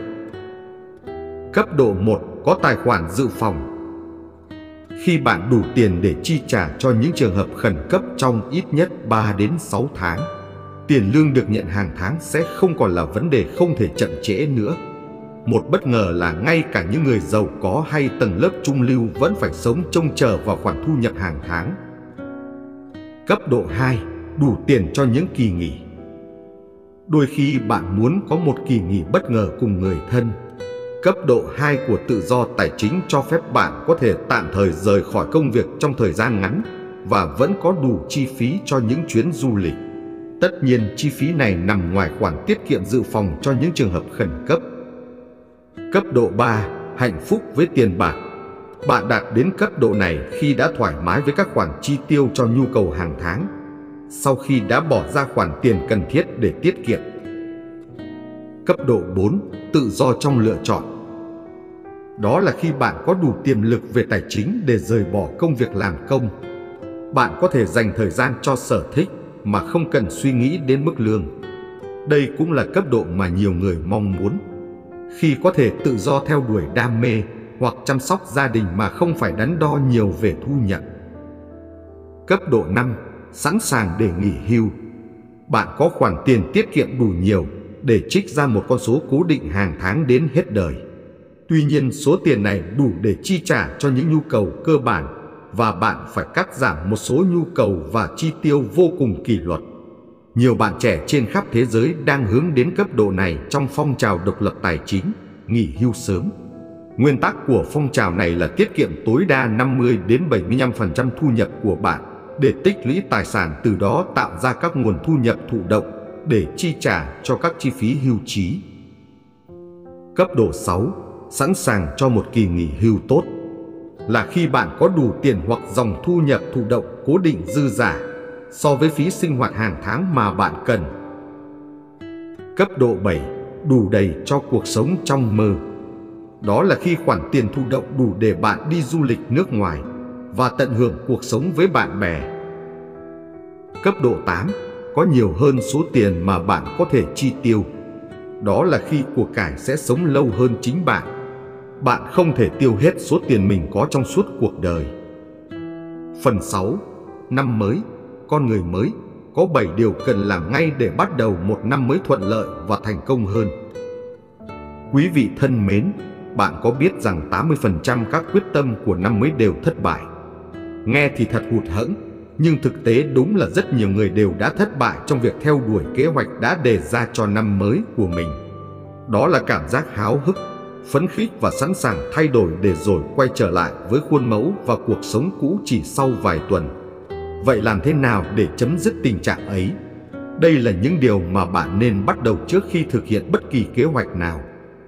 Speaker 1: Cấp độ một, có tài khoản dự phòng. Khi bạn đủ tiền để chi trả cho những trường hợp khẩn cấp trong ít nhất ba đến sáu tháng, tiền lương được nhận hàng tháng sẽ không còn là vấn đề không thể chậm trễ nữa. Một bất ngờ là ngay cả những người giàu có hay tầng lớp trung lưu vẫn phải sống trông chờ vào khoản thu nhập hàng tháng. Cấp độ hai, đủ tiền cho những kỳ nghỉ. Đôi khi bạn muốn có một kỳ nghỉ bất ngờ cùng người thân. Cấp độ hai của tự do tài chính cho phép bạn có thể tạm thời rời khỏi công việc trong thời gian ngắn và vẫn có đủ chi phí cho những chuyến du lịch. Tất nhiên, chi phí này nằm ngoài khoản tiết kiệm dự phòng cho những trường hợp khẩn cấp. Cấp độ ba, hạnh phúc với tiền bạc. Bạn đạt đến cấp độ này khi đã thoải mái với các khoản chi tiêu cho nhu cầu hàng tháng, sau khi đã bỏ ra khoản tiền cần thiết để tiết kiệm. Cấp độ bốn, tự do trong lựa chọn. Đó là khi bạn có đủ tiềm lực về tài chính để rời bỏ công việc làm công. Bạn có thể dành thời gian cho sở thích mà không cần suy nghĩ đến mức lương. Đây cũng là cấp độ mà nhiều người mong muốn, khi có thể tự do theo đuổi đam mê hoặc chăm sóc gia đình mà không phải đắn đo nhiều về thu nhập. Cấp độ năm, sẵn sàng để nghỉ hưu. Bạn có khoản tiền tiết kiệm đủ nhiều để trích ra một con số cố định hàng tháng đến hết đời. Tuy nhiên, số tiền này đủ để chi trả cho những nhu cầu cơ bản và bạn phải cắt giảm một số nhu cầu và chi tiêu vô cùng kỷ luật. Nhiều bạn trẻ trên khắp thế giới đang hướng đến cấp độ này trong phong trào độc lập tài chính, nghỉ hưu sớm. Nguyên tắc của phong trào này là tiết kiệm tối đa năm mươi đến bảy mươi lăm phần trăm thu nhập của bạn để tích lũy tài sản, từ đó tạo ra các nguồn thu nhập thụ động để chi trả cho các chi phí hưu trí. Cấp độ sáu, sẵn sàng cho một kỳ nghỉ hưu tốt, là khi bạn có đủ tiền hoặc dòng thu nhập thụ động cố định dư giả so với phí sinh hoạt hàng tháng mà bạn cần. Cấp độ bảy, đủ đầy cho cuộc sống trong mơ. Đó là khi khoản tiền thụ động đủ để bạn đi du lịch nước ngoài và tận hưởng cuộc sống với bạn bè. Cấp độ tám, có nhiều hơn số tiền mà bạn có thể chi tiêu. Đó là khi của cải sẽ sống lâu hơn chính bạn. Bạn không thể tiêu hết số tiền mình có trong suốt cuộc đời. Phần sáu. Năm mới, con người mới. Có bảy điều cần làm ngay để bắt đầu một năm mới thuận lợi và thành công hơn. Quý vị thân mến, bạn có biết rằng tám mươi phần trăm các quyết tâm của năm mới đều thất bại? Nghe thì thật hụt hẫng, nhưng thực tế đúng là rất nhiều người đều đã thất bại trong việc theo đuổi kế hoạch đã đề ra cho năm mới của mình. Đó là cảm giác háo hức, phấn khích và sẵn sàng thay đổi để rồi quay trở lại với khuôn mẫu và cuộc sống cũ chỉ sau vài tuần. Vậy làm thế nào để chấm dứt tình trạng ấy? Đây là những điều mà bạn nên bắt đầu trước khi thực hiện bất kỳ kế hoạch nào.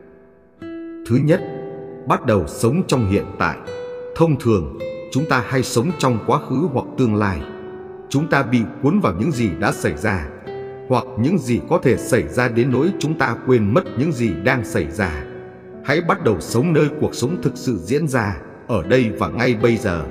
Speaker 1: Thứ nhất, bắt đầu sống trong hiện tại. Thông thường, chúng ta hay sống trong quá khứ hoặc tương lai. Chúng ta bị cuốn vào những gì đã xảy ra, hoặc những gì có thể xảy ra đến nỗi chúng ta quên mất những gì đang xảy ra. Hãy bắt đầu sống nơi cuộc sống thực sự diễn ra, ở đây và ngay bây giờ.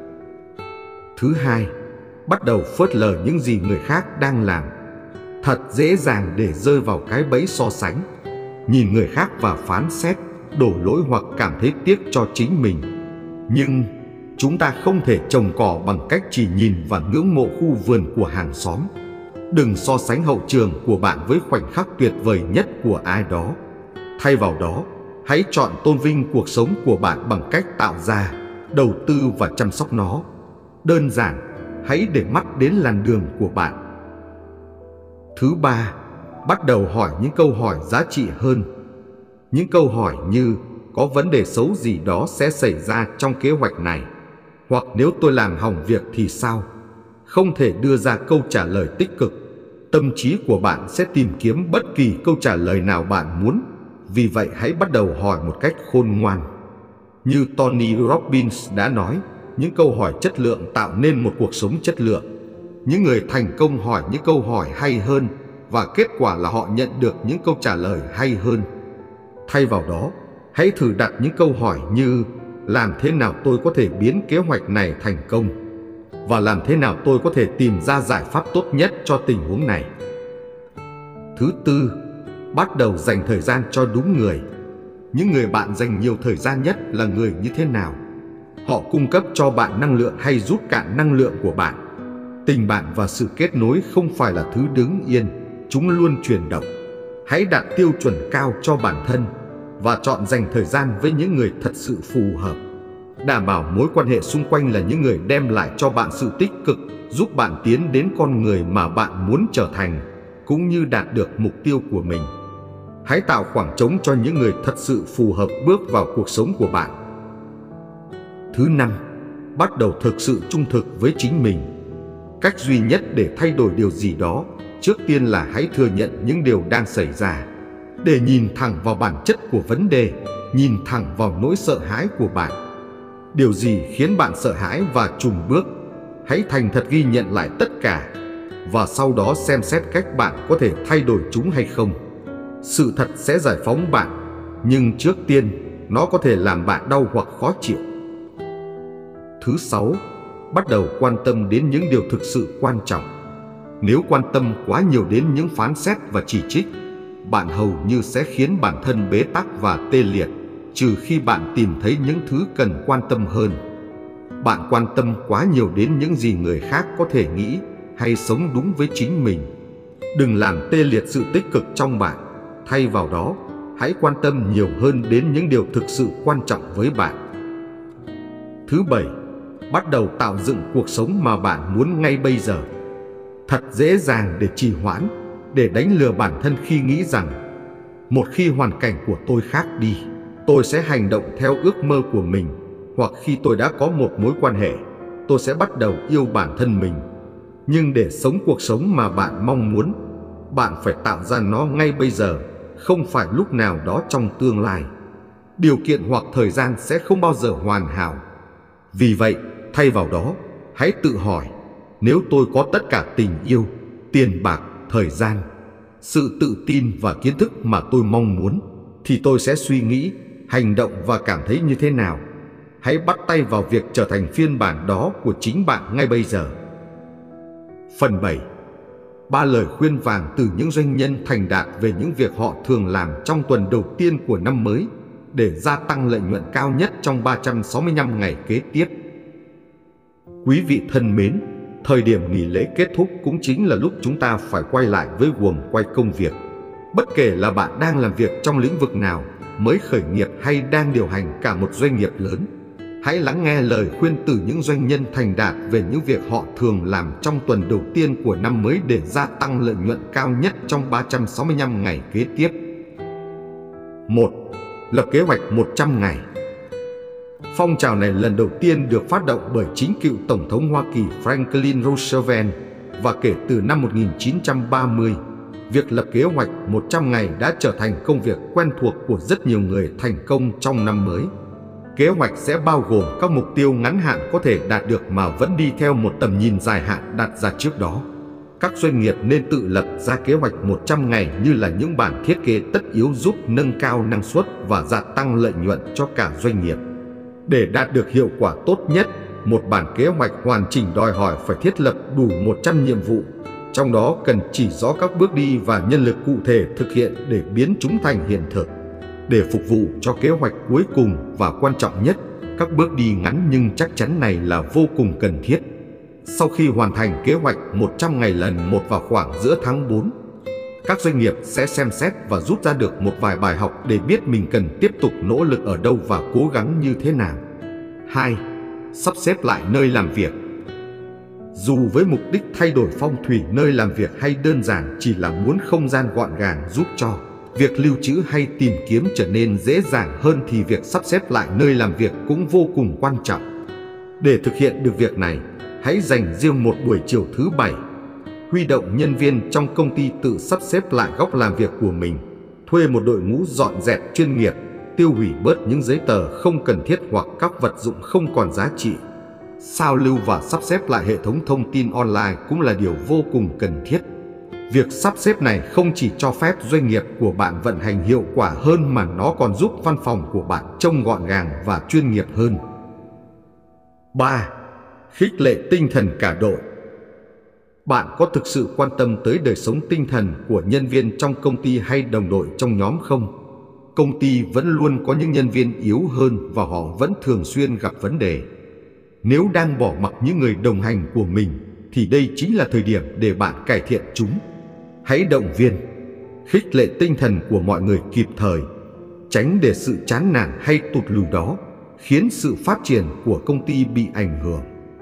Speaker 1: Thứ hai, bắt đầu phớt lờ những gì người khác đang làm. Thật dễ dàng để rơi vào cái bẫy so sánh, nhìn người khác và phán xét, đổ lỗi hoặc cảm thấy tiếc cho chính mình. Nhưng chúng ta không thể trồng cỏ bằng cách chỉ nhìn và ngưỡng mộ khu vườn của hàng xóm. Đừng so sánh hậu trường của bạn với khoảnh khắc tuyệt vời nhất của ai đó. Thay vào đó, hãy chọn tôn vinh cuộc sống của bạn bằng cách tạo ra, đầu tư và chăm sóc nó. Đơn giản, hãy để mắt đến làn đường của bạn. Thứ ba, bắt đầu hỏi những câu hỏi giá trị hơn. Những câu hỏi như: có vấn đề xấu gì đó sẽ xảy ra trong kế hoạch này? Hoặc nếu tôi làm hỏng việc thì sao? Không thể đưa ra câu trả lời tích cực. Tâm trí của bạn sẽ tìm kiếm bất kỳ câu trả lời nào bạn muốn. Vì vậy hãy bắt đầu hỏi một cách khôn ngoan. Như Tony Robbins đã nói, những câu hỏi chất lượng tạo nên một cuộc sống chất lượng. Những người thành công hỏi những câu hỏi hay hơn, và kết quả là họ nhận được những câu trả lời hay hơn. Thay vào đó, hãy thử đặt những câu hỏi như: làm thế nào tôi có thể biến kế hoạch này thành công? Và làm thế nào tôi có thể tìm ra giải pháp tốt nhất cho tình huống này? Thứ tư, bắt đầu dành thời gian cho đúng người. Những người bạn dành nhiều thời gian nhất là người như thế nào? Họ cung cấp cho bạn năng lượng hay rút cạn năng lượng của bạn? Tình bạn và sự kết nối không phải là thứ đứng yên. chúng luôn chuyển động. Hãy đặt tiêu chuẩn cao cho bản thân và chọn dành thời gian với những người thật sự phù hợp. Đảm bảo mối quan hệ xung quanh là những người đem lại cho bạn sự tích cực, giúp bạn tiến đến con người mà bạn muốn trở thành, cũng như đạt được mục tiêu của mình. Hãy tạo khoảng trống cho những người thật sự phù hợp bước vào cuộc sống của bạn. Thứ năm, bắt đầu thực sự trung thực với chính mình. Cách duy nhất để thay đổi điều gì đó, trước tiên là hãy thừa nhận những điều đang xảy ra. Để nhìn thẳng vào bản chất của vấn đề, nhìn thẳng vào nỗi sợ hãi của bạn. Điều gì khiến bạn sợ hãi và chùn bước? Hãy thành thật ghi nhận lại tất cả, và sau đó xem xét cách bạn có thể thay đổi chúng hay không. Sự thật sẽ giải phóng bạn, nhưng trước tiên, nó có thể làm bạn đau hoặc khó chịu. Thứ sáu, bắt đầu quan tâm đến những điều thực sự quan trọng. Nếu quan tâm quá nhiều đến những phán xét và chỉ trích, bạn hầu như sẽ khiến bản thân bế tắc và tê liệt, trừ khi bạn tìm thấy những thứ cần quan tâm hơn. Bạn quan tâm quá nhiều đến những gì người khác có thể nghĩ hay sống đúng với chính mình. Đừng làm tê liệt sự tích cực trong bạn. Thay vào đó, hãy quan tâm nhiều hơn đến những điều thực sự quan trọng với bạn. Thứ bảy, bắt đầu tạo dựng cuộc sống mà bạn muốn ngay bây giờ. Thật dễ dàng để trì hoãn, để đánh lừa bản thân khi nghĩ rằng một khi hoàn cảnh của tôi khác đi, tôi sẽ hành động theo ước mơ của mình, hoặc khi tôi đã có một mối quan hệ, tôi sẽ bắt đầu yêu bản thân mình. Nhưng để sống cuộc sống mà bạn mong muốn, bạn phải tạo ra nó ngay bây giờ, không phải lúc nào đó trong tương lai. Điều kiện hoặc thời gian sẽ không bao giờ hoàn hảo. Vì vậy, thay vào đó, hãy tự hỏi, nếu tôi có tất cả tình yêu, tiền bạc, thời gian, sự tự tin và kiến thức mà tôi mong muốn, thì tôi sẽ suy nghĩ, hành động và cảm thấy như thế nào? Hãy bắt tay vào việc trở thành phiên bản đó của chính bạn ngay bây giờ. Phần bảy. Ba lời khuyên vàng từ những doanh nhân thành đạt về những việc họ thường làm trong tuần đầu tiên của năm mới để gia tăng lợi nhuận cao nhất trong ba trăm sáu mươi lăm ngày kế tiếp. Quý vị thân mến, thời điểm nghỉ lễ kết thúc cũng chính là lúc chúng ta phải quay lại với guồng quay công việc. Bất kể là bạn đang làm việc trong lĩnh vực nào, mới khởi nghiệp hay đang điều hành cả một doanh nghiệp lớn, hãy lắng nghe lời khuyên từ những doanh nhân thành đạt về những việc họ thường làm trong tuần đầu tiên của năm mới để gia tăng lợi nhuận cao nhất trong ba trăm sáu mươi lăm ngày kế tiếp. một. Lập kế hoạch một trăm ngày. Phong trào này lần đầu tiên được phát động bởi chính cựu Tổng thống Hoa Kỳ Franklin Roosevelt, và kể từ năm một nghìn chín trăm ba mươi, việc lập kế hoạch một trăm ngày đã trở thành công việc quen thuộc của rất nhiều người thành công trong năm mới. Kế hoạch sẽ bao gồm các mục tiêu ngắn hạn có thể đạt được mà vẫn đi theo một tầm nhìn dài hạn đặt ra trước đó. Các doanh nghiệp nên tự lập ra kế hoạch một trăm ngày như là những bản thiết kế tất yếu giúp nâng cao năng suất và gia tăng lợi nhuận cho cả doanh nghiệp. Để đạt được hiệu quả tốt nhất, một bản kế hoạch hoàn chỉnh đòi hỏi phải thiết lập đủ một trăm nhiệm vụ, trong đó cần chỉ rõ các bước đi và nhân lực cụ thể thực hiện để biến chúng thành hiện thực. Để phục vụ cho kế hoạch cuối cùng và quan trọng nhất, các bước đi ngắn nhưng chắc chắn này là vô cùng cần thiết. Sau khi hoàn thành kế hoạch một trăm ngày lần một vào khoảng giữa tháng tư, các doanh nghiệp sẽ xem xét và rút ra được một vài bài học để biết mình cần tiếp tục nỗ lực ở đâu và cố gắng như thế nào. hai. Sắp xếp lại nơi làm việc. Dù với mục đích thay đổi phong thủy nơi làm việc hay đơn giản chỉ là muốn không gian gọn gàng giúp cho việc lưu trữ hay tìm kiếm trở nên dễ dàng hơn, thì việc sắp xếp lại nơi làm việc cũng vô cùng quan trọng. Để thực hiện được việc này, hãy dành riêng một buổi chiều thứ bảy. Huy động nhân viên trong công ty tự sắp xếp lại góc làm việc của mình, thuê một đội ngũ dọn dẹp chuyên nghiệp, tiêu hủy bớt những giấy tờ không cần thiết hoặc các vật dụng không còn giá trị. Sao lưu và sắp xếp lại hệ thống thông tin online cũng là điều vô cùng cần thiết. Việc sắp xếp này không chỉ cho phép doanh nghiệp của bạn vận hành hiệu quả hơn mà nó còn giúp văn phòng của bạn trông gọn gàng và chuyên nghiệp hơn. ba. Khích lệ tinh thần cả đội. Bạn có thực sự quan tâm tới đời sống tinh thần của nhân viên trong công ty hay đồng đội trong nhóm không? Công ty vẫn luôn có những nhân viên yếu hơn và họ vẫn thường xuyên gặp vấn đề. Nếu đang bỏ mặc những người đồng hành của mình, thì đây chính là thời điểm để bạn cải thiện chúng. Hãy động viên, khích lệ tinh thần của mọi người kịp thời, tránh để sự chán nản hay tụt lùi đó khiến sự phát triển của công ty bị ảnh hưởng.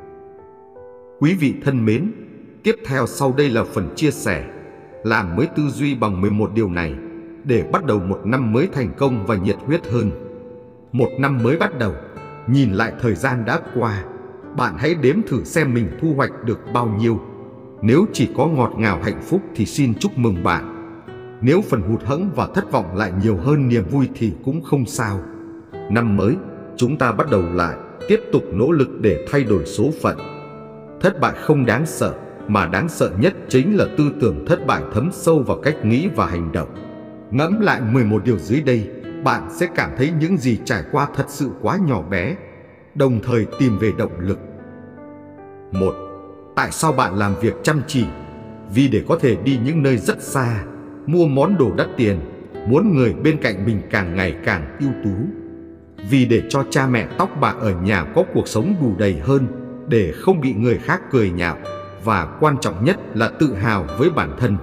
Speaker 1: Quý vị thân mến, tiếp theo sau đây là phần chia sẻ làm mới tư duy bằng mười một điều này để bắt đầu một năm mới thành công và nhiệt huyết hơn. Một năm mới bắt đầu, nhìn lại thời gian đã qua, bạn hãy đếm thử xem mình thu hoạch được bao nhiêu. Nếu chỉ có ngọt ngào hạnh phúc thì xin chúc mừng bạn. Nếu phần hụt hẫng và thất vọng lại nhiều hơn niềm vui thì cũng không sao. Năm mới, chúng ta bắt đầu lại, tiếp tục nỗ lực để thay đổi số phận. Thất bại không đáng sợ, mà đáng sợ nhất chính là tư tưởng thất bại thấm sâu vào cách nghĩ và hành động. Ngẫm lại mười một điều dưới đây, bạn sẽ cảm thấy những gì trải qua thật sự quá nhỏ bé, đồng thời tìm về động lực. Một. Tại sao bạn làm việc chăm chỉ? Vì để có thể đi những nơi rất xa, mua món đồ đắt tiền, muốn người bên cạnh mình càng ngày càng ưu tú. Vì để cho cha mẹ tóc bạc ở nhà có cuộc sống đủ đầy hơn, để không bị người khác cười nhạo, và quan trọng nhất là tự hào với bản thân.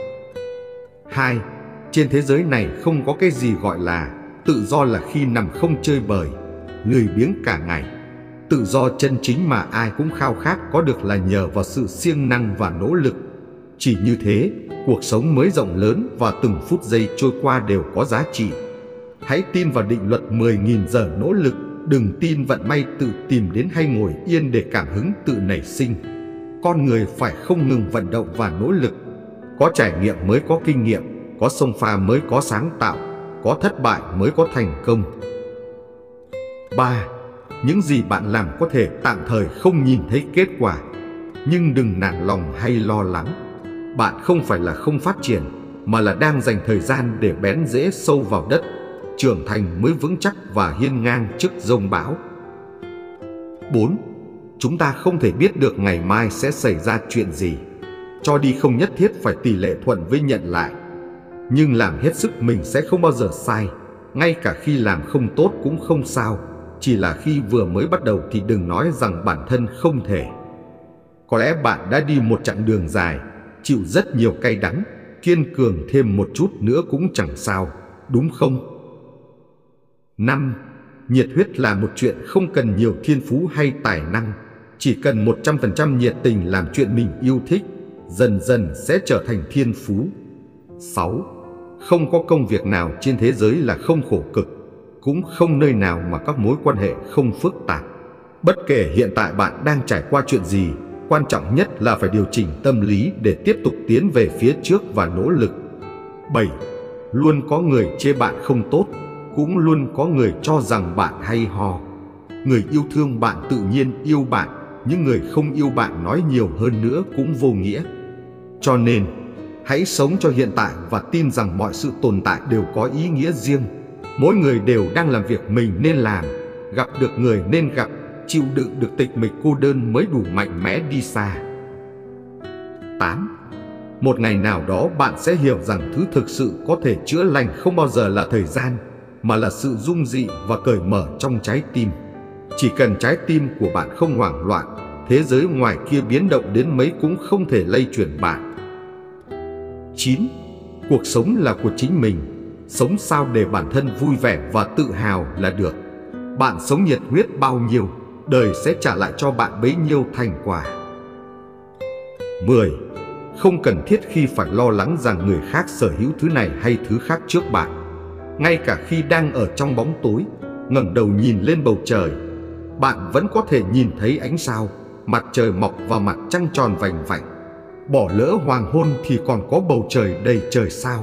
Speaker 1: Hai. Trên thế giới này không có cái gì gọi là tự do là khi nằm không chơi bời, lười biếng cả ngày. Tự do chân chính mà ai cũng khao khát có được là nhờ vào sự siêng năng và nỗ lực. Chỉ như thế, cuộc sống mới rộng lớn và từng phút giây trôi qua đều có giá trị. Hãy tin vào định luật mười nghìn giờ nỗ lực, đừng tin vận may tự tìm đến hay ngồi yên để cảm hứng tự nảy sinh. Con người phải không ngừng vận động và nỗ lực. Có trải nghiệm mới có kinh nghiệm, có xông pha mới có sáng tạo, có thất bại mới có thành công. Ba. Những gì bạn làm có thể tạm thời không nhìn thấy kết quả, nhưng đừng nản lòng hay lo lắng. Bạn không phải là không phát triển, mà là đang dành thời gian để bén rễ sâu vào đất, trưởng thành mới vững chắc và hiên ngang trước giông bão. Bốn. Chúng ta không thể biết được ngày mai sẽ xảy ra chuyện gì. Cho đi không nhất thiết phải tỷ lệ thuận với nhận lại, nhưng làm hết sức mình sẽ không bao giờ sai. Ngay cả khi làm không tốt cũng không sao, chỉ là khi vừa mới bắt đầu thì đừng nói rằng bản thân không thể. Có lẽ bạn đã đi một chặng đường dài, chịu rất nhiều cay đắng, kiên cường thêm một chút nữa cũng chẳng sao, đúng không? Năm. Nhiệt huyết là một chuyện không cần nhiều thiên phú hay tài năng, chỉ cần một trăm phần trăm nhiệt tình làm chuyện mình yêu thích, dần dần sẽ trở thành thiên phú. Sáu. Không có công việc nào trên thế giới là không khổ cực, cũng không nơi nào mà các mối quan hệ không phức tạp. Bất kể hiện tại bạn đang trải qua chuyện gì, quan trọng nhất là phải điều chỉnh tâm lý để tiếp tục tiến về phía trước và nỗ lực. Bảy. Luôn có người chê bạn không tốt, cũng luôn có người cho rằng bạn hay ho. Người yêu thương bạn tự nhiên yêu bạn, những người không yêu bạn nói nhiều hơn nữa cũng vô nghĩa. Cho nên, hãy sống cho hiện tại và tin rằng mọi sự tồn tại đều có ý nghĩa riêng. Mỗi người đều đang làm việc mình nên làm, gặp được người nên gặp, chịu đựng được tịch mịch cô đơn mới đủ mạnh mẽ đi xa. Tám. Một ngày nào đó bạn sẽ hiểu rằng thứ thực sự có thể chữa lành không bao giờ là thời gian, mà là sự dung dị và cởi mở trong trái tim. Chỉ cần trái tim của bạn không hoảng loạn, thế giới ngoài kia biến động đến mấy cũng không thể lay chuyển bạn. Chín. Cuộc sống là của chính mình, sống sao để bản thân vui vẻ và tự hào là được. Bạn sống nhiệt huyết bao nhiêu, đời sẽ trả lại cho bạn bấy nhiêu thành quả. Mười. Không cần thiết khi phải lo lắng rằng người khác sở hữu thứ này hay thứ khác trước bạn. Ngay cả khi đang ở trong bóng tối, ngẩng đầu nhìn lên bầu trời, bạn vẫn có thể nhìn thấy ánh sao, mặt trời mọc và mặt trăng tròn vành vạnh. Bỏ lỡ hoàng hôn thì còn có bầu trời đầy trời sao.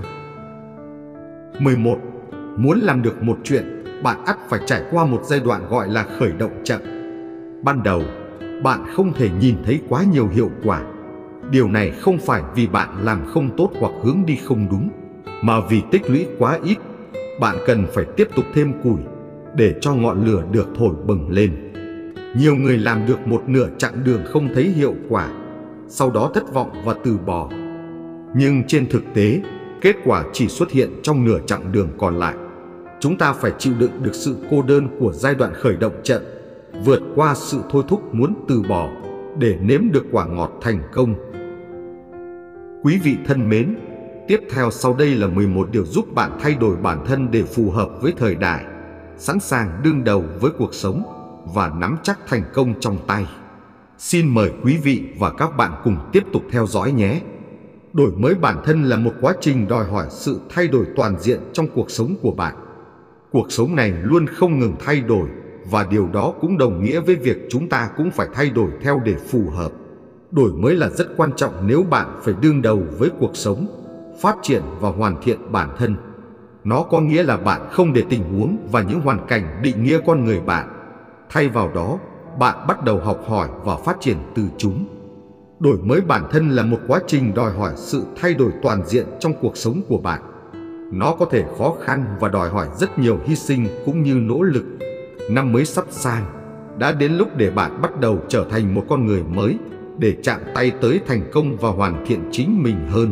Speaker 1: Mười một. Muốn làm được một chuyện, bạn ắt phải trải qua một giai đoạn gọi là khởi động chậm. Ban đầu, bạn không thể nhìn thấy quá nhiều hiệu quả. Điều này không phải vì bạn làm không tốt hoặc hướng đi không đúng, mà vì tích lũy quá ít. Bạn cần phải tiếp tục thêm củi để cho ngọn lửa được thổi bừng lên. Nhiều người làm được một nửa chặng đường không thấy hiệu quả, sau đó thất vọng và từ bỏ. Nhưng trên thực tế, kết quả chỉ xuất hiện trong nửa chặng đường còn lại. Chúng ta phải chịu đựng được sự cô đơn của giai đoạn khởi động chậm, vượt qua sự thôi thúc muốn từ bỏ để nếm được quả ngọt thành công. Quý vị thân mến, tiếp theo sau đây là mười một điều giúp bạn thay đổi bản thân để phù hợp với thời đại, sẵn sàng đương đầu với cuộc sống và nắm chắc thành công trong tay. Xin mời quý vị và các bạn cùng tiếp tục theo dõi nhé. Đổi mới bản thân là một quá trình đòi hỏi sự thay đổi toàn diện trong cuộc sống của bạn. Cuộc sống này luôn không ngừng thay đổi, và điều đó cũng đồng nghĩa với việc chúng ta cũng phải thay đổi theo để phù hợp. Đổi mới là rất quan trọng nếu bạn phải đương đầu với cuộc sống, phát triển và hoàn thiện bản thân. Nó có nghĩa là bạn không để tình huống và những hoàn cảnh định nghĩa con người bạn. Thay vào đó, bạn bắt đầu học hỏi và phát triển từ chúng. Đổi mới bản thân là một quá trình đòi hỏi sự thay đổi toàn diện trong cuộc sống của bạn. Nó có thể khó khăn và đòi hỏi rất nhiều hy sinh cũng như nỗ lực. Năm mới sắp sang, đã đến lúc để bạn bắt đầu trở thành một con người mới, để chạm tay tới thành công và hoàn thiện chính mình hơn.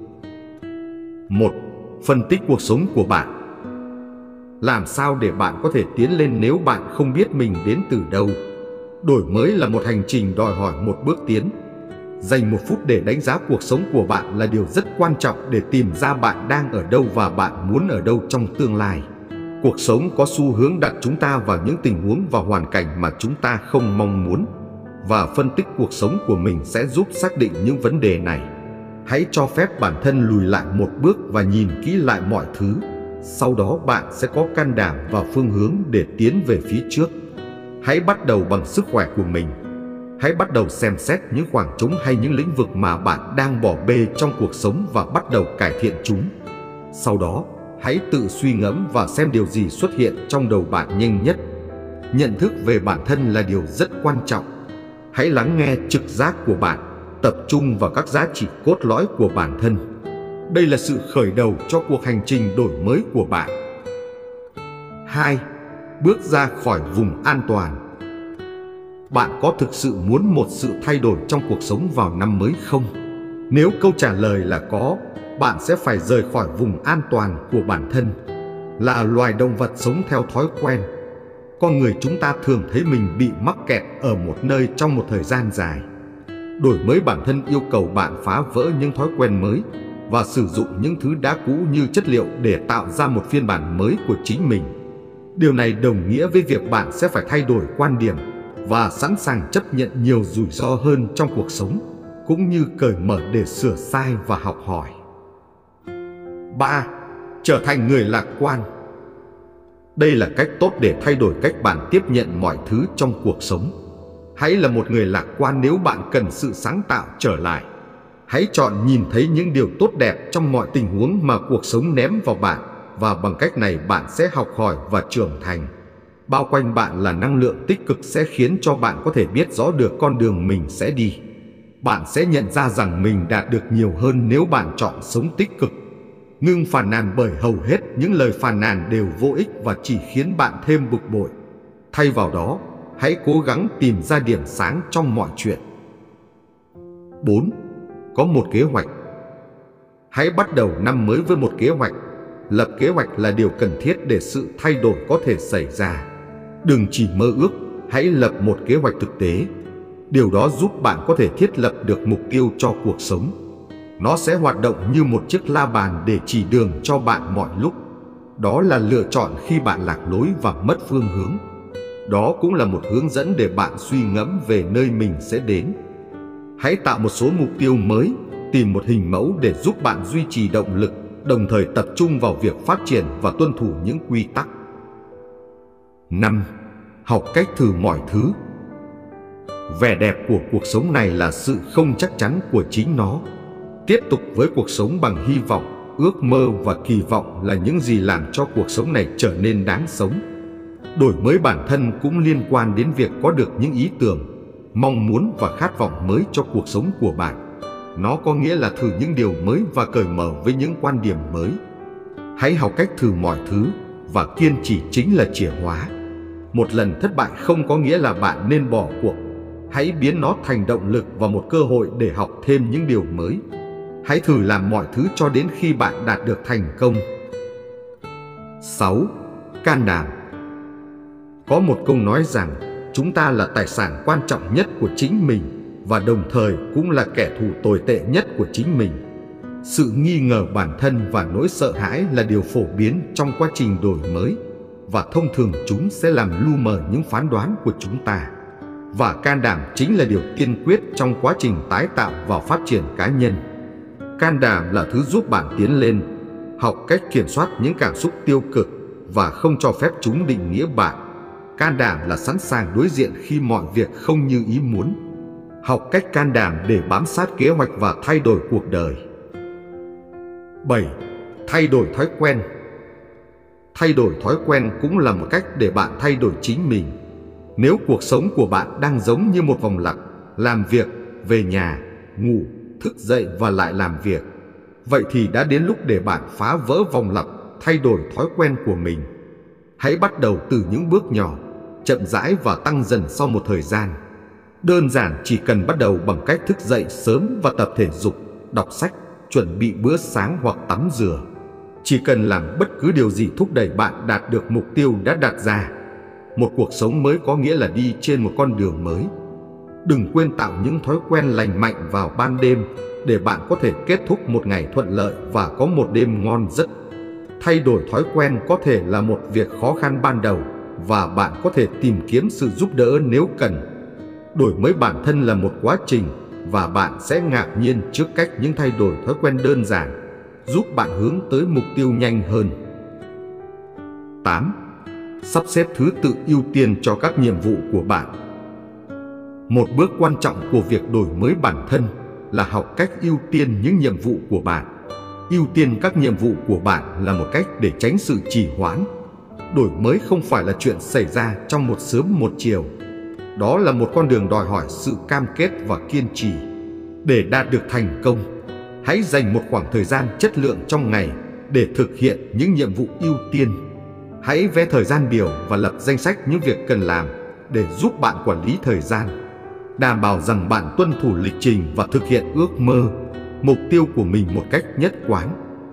Speaker 1: một. Phân tích cuộc sống của bạn. Làm sao để bạn có thể tiến lên nếu bạn không biết mình đến từ đâu? Đổi mới là một hành trình đòi hỏi một bước tiến. Dành một phút để đánh giá cuộc sống của bạn là điều rất quan trọng để tìm ra bạn đang ở đâu và bạn muốn ở đâu trong tương lai. Cuộc sống có xu hướng đặt chúng ta vào những tình huống và hoàn cảnh mà chúng ta không mong muốn, và phân tích cuộc sống của mình sẽ giúp xác định những vấn đề này. Hãy cho phép bản thân lùi lại một bước và nhìn kỹ lại mọi thứ. Sau đó bạn sẽ có can đảm và phương hướng để tiến về phía trước. Hãy bắt đầu bằng sức khỏe của mình. Hãy bắt đầu xem xét những khoảng trống hay những lĩnh vực mà bạn đang bỏ bê trong cuộc sống và bắt đầu cải thiện chúng. Sau đó, hãy tự suy ngẫm và xem điều gì xuất hiện trong đầu bạn nhanh nhất. Nhận thức về bản thân là điều rất quan trọng. Hãy lắng nghe trực giác của bạn, tập trung vào các giá trị cốt lõi của bản thân. Đây là sự khởi đầu cho cuộc hành trình đổi mới của bạn. hai. Bước ra khỏi vùng an toàn. Bạn có thực sự muốn một sự thay đổi trong cuộc sống vào năm mới không? Nếu câu trả lời là có, bạn sẽ phải rời khỏi vùng an toàn của bản thân. Là loài động vật sống theo thói quen, con người chúng ta thường thấy mình bị mắc kẹt ở một nơi trong một thời gian dài. Đổi mới bản thân yêu cầu bạn phá vỡ những thói quen mới và sử dụng những thứ đã cũ như chất liệu để tạo ra một phiên bản mới của chính mình. Điều này đồng nghĩa với việc bạn sẽ phải thay đổi quan điểm và sẵn sàng chấp nhận nhiều rủi ro hơn trong cuộc sống, cũng như cởi mở để sửa sai và học hỏi. ba. Trở thành người lạc quan. Đây là cách tốt để thay đổi cách bạn tiếp nhận mọi thứ trong cuộc sống. Hãy là một người lạc quan nếu bạn cần sự sáng tạo trở lại. Hãy chọn nhìn thấy những điều tốt đẹp trong mọi tình huống mà cuộc sống ném vào bạn, và bằng cách này bạn sẽ học hỏi và trưởng thành. Bao quanh bạn là năng lượng tích cực sẽ khiến cho bạn có thể biết rõ được con đường mình sẽ đi. Bạn sẽ nhận ra rằng mình đạt được nhiều hơn nếu bạn chọn sống tích cực. Ngưng phàn nàn, bởi hầu hết những lời phàn nàn đều vô ích và chỉ khiến bạn thêm bực bội. Thay vào đó, hãy cố gắng tìm ra điểm sáng trong mọi chuyện. bốn. Có một kế hoạch. Hãy bắt đầu năm mới với một kế hoạch. Lập kế hoạch là điều cần thiết để sự thay đổi có thể xảy ra. Đừng chỉ mơ ước, hãy lập một kế hoạch thực tế. Điều đó giúp bạn có thể thiết lập được mục tiêu cho cuộc sống. Nó sẽ hoạt động như một chiếc la bàn để chỉ đường cho bạn mọi lúc. Đó là lựa chọn khi bạn lạc lối và mất phương hướng. Đó cũng là một hướng dẫn để bạn suy ngẫm về nơi mình sẽ đến. Hãy tạo một số mục tiêu mới, tìm một hình mẫu để giúp bạn duy trì động lực, đồng thời tập trung vào việc phát triển và tuân thủ những quy tắc. năm. Học cách thử mọi thứ. Vẻ đẹp của cuộc sống này là sự không chắc chắn của chính nó. Tiếp tục với cuộc sống bằng hy vọng, ước mơ và kỳ vọng là những gì làm cho cuộc sống này trở nên đáng sống. Đổi mới bản thân cũng liên quan đến việc có được những ý tưởng, mong muốn và khát vọng mới cho cuộc sống của bạn. Nó có nghĩa là thử những điều mới và cởi mở với những quan điểm mới. Hãy học cách thử mọi thứ, và kiên trì chính là chìa khóa. Một lần thất bại không có nghĩa là bạn nên bỏ cuộc. Hãy biến nó thành động lực và một cơ hội để học thêm những điều mới. Hãy thử làm mọi thứ cho đến khi bạn đạt được thành công. sáu. Can đảm. Có một câu nói rằng chúng ta là tài sản quan trọng nhất của chính mình, và đồng thời cũng là kẻ thù tồi tệ nhất của chính mình. Sự nghi ngờ bản thân và nỗi sợ hãi là điều phổ biến trong quá trình đổi mới, và thông thường chúng sẽ làm lu mờ những phán đoán của chúng ta. Và can đảm chính là điều tiên quyết trong quá trình tái tạo và phát triển cá nhân. Can đảm là thứ giúp bạn tiến lên, học cách kiểm soát những cảm xúc tiêu cực và không cho phép chúng định nghĩa bạn. Can đảm là sẵn sàng đối diện khi mọi việc không như ý muốn. Học cách can đảm để bám sát kế hoạch và thay đổi cuộc đời. bảy. Thay đổi thói quen. Thay đổi thói quen cũng là một cách để bạn thay đổi chính mình. Nếu cuộc sống của bạn đang giống như một vòng lặp, làm việc, về nhà, ngủ, thức dậy và lại làm việc, vậy thì đã đến lúc để bạn phá vỡ vòng lặp, thay đổi thói quen của mình. Hãy bắt đầu từ những bước nhỏ, chậm rãi và tăng dần sau một thời gian. Đơn giản chỉ cần bắt đầu bằng cách thức dậy sớm và tập thể dục, đọc sách, chuẩn bị bữa sáng hoặc tắm rửa. Chỉ cần làm bất cứ điều gì thúc đẩy bạn đạt được mục tiêu đã đặt ra. Một cuộc sống mới có nghĩa là đi trên một con đường mới. Đừng quên tạo những thói quen lành mạnh vào ban đêm để bạn có thể kết thúc một ngày thuận lợi và có một đêm ngon giấc. Thay đổi thói quen có thể là một việc khó khăn ban đầu và bạn có thể tìm kiếm sự giúp đỡ nếu cần. Đổi mới bản thân là một quá trình và bạn sẽ ngạc nhiên trước cách những thay đổi thói quen đơn giản giúp bạn hướng tới mục tiêu nhanh hơn. tám. Sắp xếp thứ tự ưu tiên cho các nhiệm vụ của bạn. Một bước quan trọng của việc đổi mới bản thân là học cách ưu tiên những nhiệm vụ của bạn. Ưu tiên các nhiệm vụ của bạn là một cách để tránh sự trì hoãn. Đổi mới không phải là chuyện xảy ra trong một sớm một chiều. Đó là một con đường đòi hỏi sự cam kết và kiên trì. Để đạt được thành công, hãy dành một khoảng thời gian chất lượng trong ngày để thực hiện những nhiệm vụ ưu tiên. Hãy vẽ thời gian biểu và lập danh sách những việc cần làm để giúp bạn quản lý thời gian. Đảm bảo rằng bạn tuân thủ lịch trình và thực hiện ước mơ, mục tiêu của mình một cách nhất quán.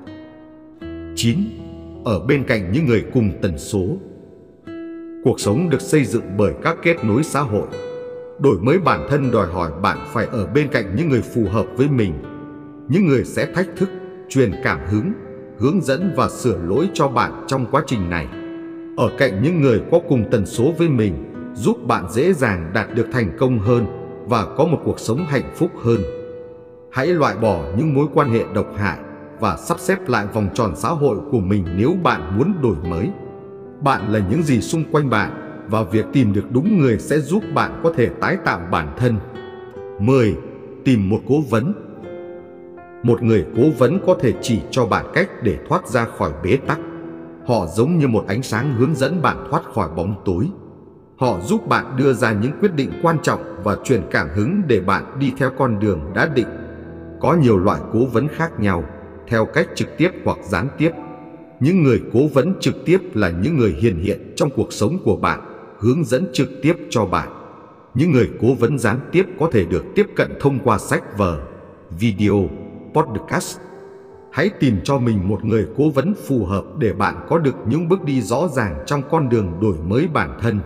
Speaker 1: chín. Ở bên cạnh những người cùng tần số. Cuộc sống được xây dựng bởi các kết nối xã hội. Đổi mới bản thân đòi hỏi bạn phải ở bên cạnh những người phù hợp với mình. Những người sẽ thách thức, truyền cảm hứng, hướng dẫn và sửa lỗi cho bạn trong quá trình này. Ở cạnh những người có cùng tần số với mình giúp bạn dễ dàng đạt được thành công hơn và có một cuộc sống hạnh phúc hơn. Hãy loại bỏ những mối quan hệ độc hại và sắp xếp lại vòng tròn xã hội của mình nếu bạn muốn đổi mới. Bạn là những gì xung quanh bạn và việc tìm được đúng người sẽ giúp bạn có thể tái tạo bản thân. mười. Tìm một cố vấn. Một người cố vấn có thể chỉ cho bạn cách để thoát ra khỏi bế tắc. Họ giống như một ánh sáng hướng dẫn bạn thoát khỏi bóng tối. Họ giúp bạn đưa ra những quyết định quan trọng và truyền cảm hứng để bạn đi theo con đường đã định. Có nhiều loại cố vấn khác nhau, theo cách trực tiếp hoặc gián tiếp. Những người cố vấn trực tiếp là những người hiện hiện trong cuộc sống của bạn, hướng dẫn trực tiếp cho bạn. Những người cố vấn gián tiếp có thể được tiếp cận thông qua sách vở, video, podcast. Hãy tìm cho mình một người cố vấn phù hợp để bạn có được những bước đi rõ ràng trong con đường đổi mới bản thân.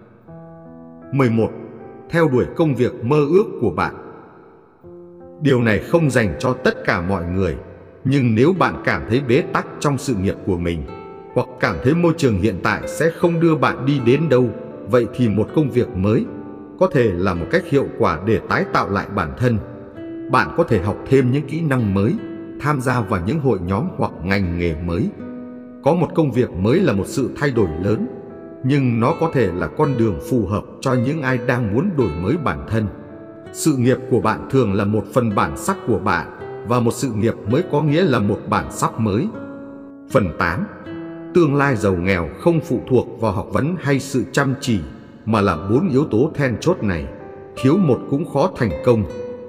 Speaker 1: mười một. Theo đuổi công việc mơ ước của bạn. Điều này không dành cho tất cả mọi người, nhưng nếu bạn cảm thấy bế tắc trong sự nghiệp của mình, hoặc cảm thấy môi trường hiện tại sẽ không đưa bạn đi đến đâu, vậy thì một công việc mới có thể là một cách hiệu quả để tái tạo lại bản thân. Bạn có thể học thêm những kỹ năng mới, tham gia vào những hội nhóm hoặc ngành nghề mới. Có một công việc mới là một sự thay đổi lớn, nhưng nó có thể là con đường phù hợp cho những ai đang muốn đổi mới bản thân. Sự nghiệp của bạn thường là một phần bản sắc của bạn, và một sự nghiệp mới có nghĩa là một bản sắc mới. Phần tám. Tương lai giàu nghèo không phụ thuộc vào học vấn hay sự chăm chỉ, mà là bốn yếu tố then chốt này. Thiếu một cũng khó thành công.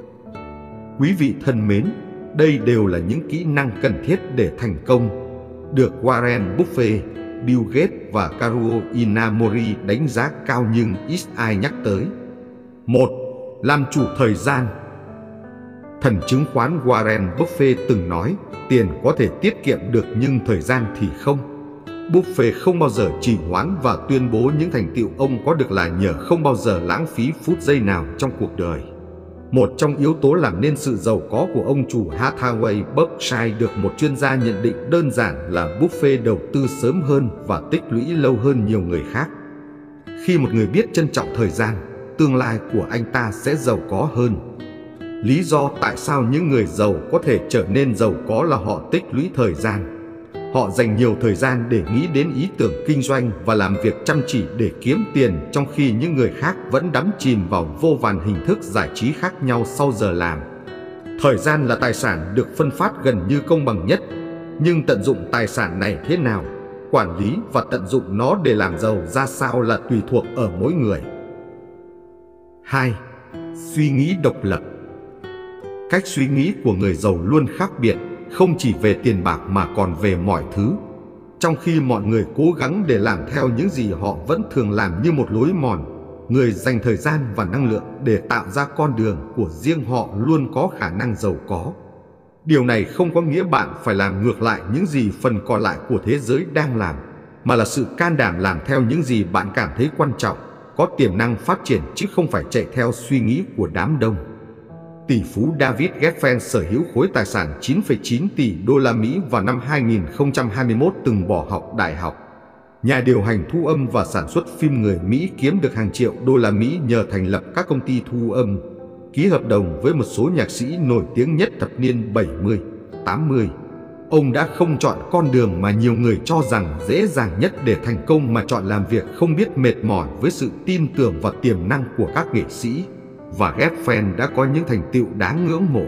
Speaker 1: Quý vị thân mến, đây đều là những kỹ năng cần thiết để thành công, được Warren Buffett, Bill Gates và Kazuo Inamori đánh giá cao nhưng ít ai nhắc tới. một. Làm chủ thời gian. Thần chứng khoán Warren Buffett từng nói, tiền có thể tiết kiệm được nhưng thời gian thì không. Buffett không bao giờ trì hoãn và tuyên bố những thành tựu ông có được là nhờ không bao giờ lãng phí phút giây nào trong cuộc đời. Một trong yếu tố làm nên sự giàu có của ông chủ Hathaway Berkshire được một chuyên gia nhận định đơn giản là Buffett đầu tư sớm hơn và tích lũy lâu hơn nhiều người khác. Khi một người biết trân trọng thời gian, tương lai của anh ta sẽ giàu có hơn. Lý do tại sao những người giàu có thể trở nên giàu có là họ tích lũy thời gian. Họ dành nhiều thời gian để nghĩ đến ý tưởng kinh doanh và làm việc chăm chỉ để kiếm tiền, trong khi những người khác vẫn đắm chìm vào vô vàn hình thức giải trí khác nhau sau giờ làm. Thời gian là tài sản được phân phát gần như công bằng nhất, nhưng tận dụng tài sản này thế nào, quản lý và tận dụng nó để làm giàu ra sao là tùy thuộc ở mỗi người. hai. Suy nghĩ độc lập. Cách suy nghĩ của người giàu luôn khác biệt, không chỉ về tiền bạc mà còn về mọi thứ. Trong khi mọi người cố gắng để làm theo những gì họ vẫn thường làm như một lối mòn, người dành thời gian và năng lượng để tạo ra con đường của riêng họ luôn có khả năng giàu có. Điều này không có nghĩa bạn phải làm ngược lại những gì phần còn lại của thế giới đang làm, mà là sự can đảm làm theo những gì bạn cảm thấy quan trọng, có tiềm năng phát triển, chứ không phải chạy theo suy nghĩ của đám đông. Tỷ phú David Geffen sở hữu khối tài sản chín phẩy chín tỷ đô la Mỹ vào năm hai nghìn không trăm hai mươi mốt, từng bỏ học đại học. Nhà điều hành thu âm và sản xuất phim người Mỹ kiếm được hàng triệu đô la Mỹ nhờ thành lập các công ty thu âm, ký hợp đồng với một số nhạc sĩ nổi tiếng nhất thập niên bảy mươi, tám mươi. Ông đã không chọn con đường mà nhiều người cho rằng dễ dàng nhất để thành công, mà chọn làm việc không biết mệt mỏi với sự tin tưởng và tiềm năng của các nghệ sĩ. Và Geffen đã có những thành tựu đáng ngưỡng mộ.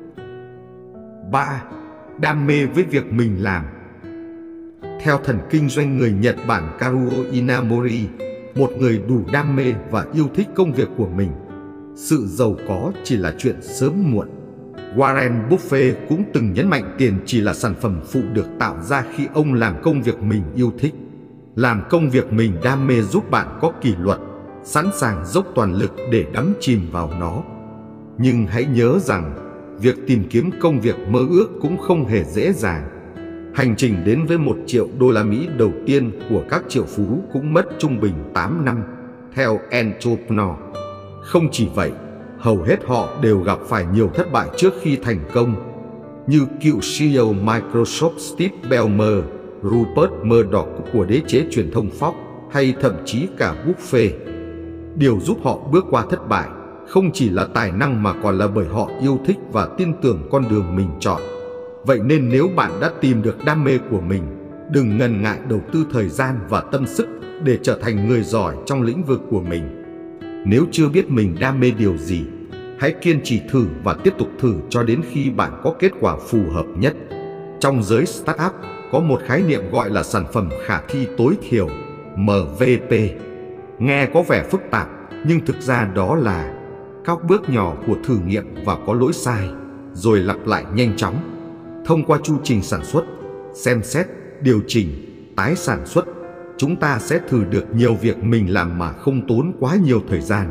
Speaker 1: ba. Đam mê với việc mình làm. Theo thần kinh doanh người Nhật Bản Kazuo Inamori, một người đủ đam mê và yêu thích công việc của mình, sự giàu có chỉ là chuyện sớm muộn. Warren Buffett cũng từng nhấn mạnh tiền chỉ là sản phẩm phụ được tạo ra khi ông làm công việc mình yêu thích. Làm công việc mình đam mê giúp bạn có kỷ luật, sẵn sàng dốc toàn lực để đắm chìm vào nó. Nhưng hãy nhớ rằng, việc tìm kiếm công việc mơ ước cũng không hề dễ dàng. Hành trình đến với một triệu đô la Mỹ đầu tiên của các triệu phú cũng mất trung bình tám năm, theo Entrepreneur. Không chỉ vậy, hầu hết họ đều gặp phải nhiều thất bại trước khi thành công, như cựu xê e ô Microsoft Steve Ballmer, Rupert Murdoch của đế chế truyền thông Fox, hay thậm chí cả Buffett. Điều giúp họ bước qua thất bại không chỉ là tài năng mà còn là bởi họ yêu thích và tin tưởng con đường mình chọn. Vậy nên nếu bạn đã tìm được đam mê của mình, đừng ngần ngại đầu tư thời gian và tâm sức để trở thành người giỏi trong lĩnh vực của mình. Nếu chưa biết mình đam mê điều gì, hãy kiên trì thử và tiếp tục thử cho đến khi bạn có kết quả phù hợp nhất. Trong giới startup có một khái niệm gọi là sản phẩm khả thi tối thiểu, M V P. Nghe có vẻ phức tạp, nhưng thực ra đó là các bước nhỏ của thử nghiệm và có lỗi sai, rồi lặp lại nhanh chóng. Thông qua chu trình sản xuất, xem xét, điều chỉnh, tái sản xuất, chúng ta sẽ thử được nhiều việc mình làm mà không tốn quá nhiều thời gian.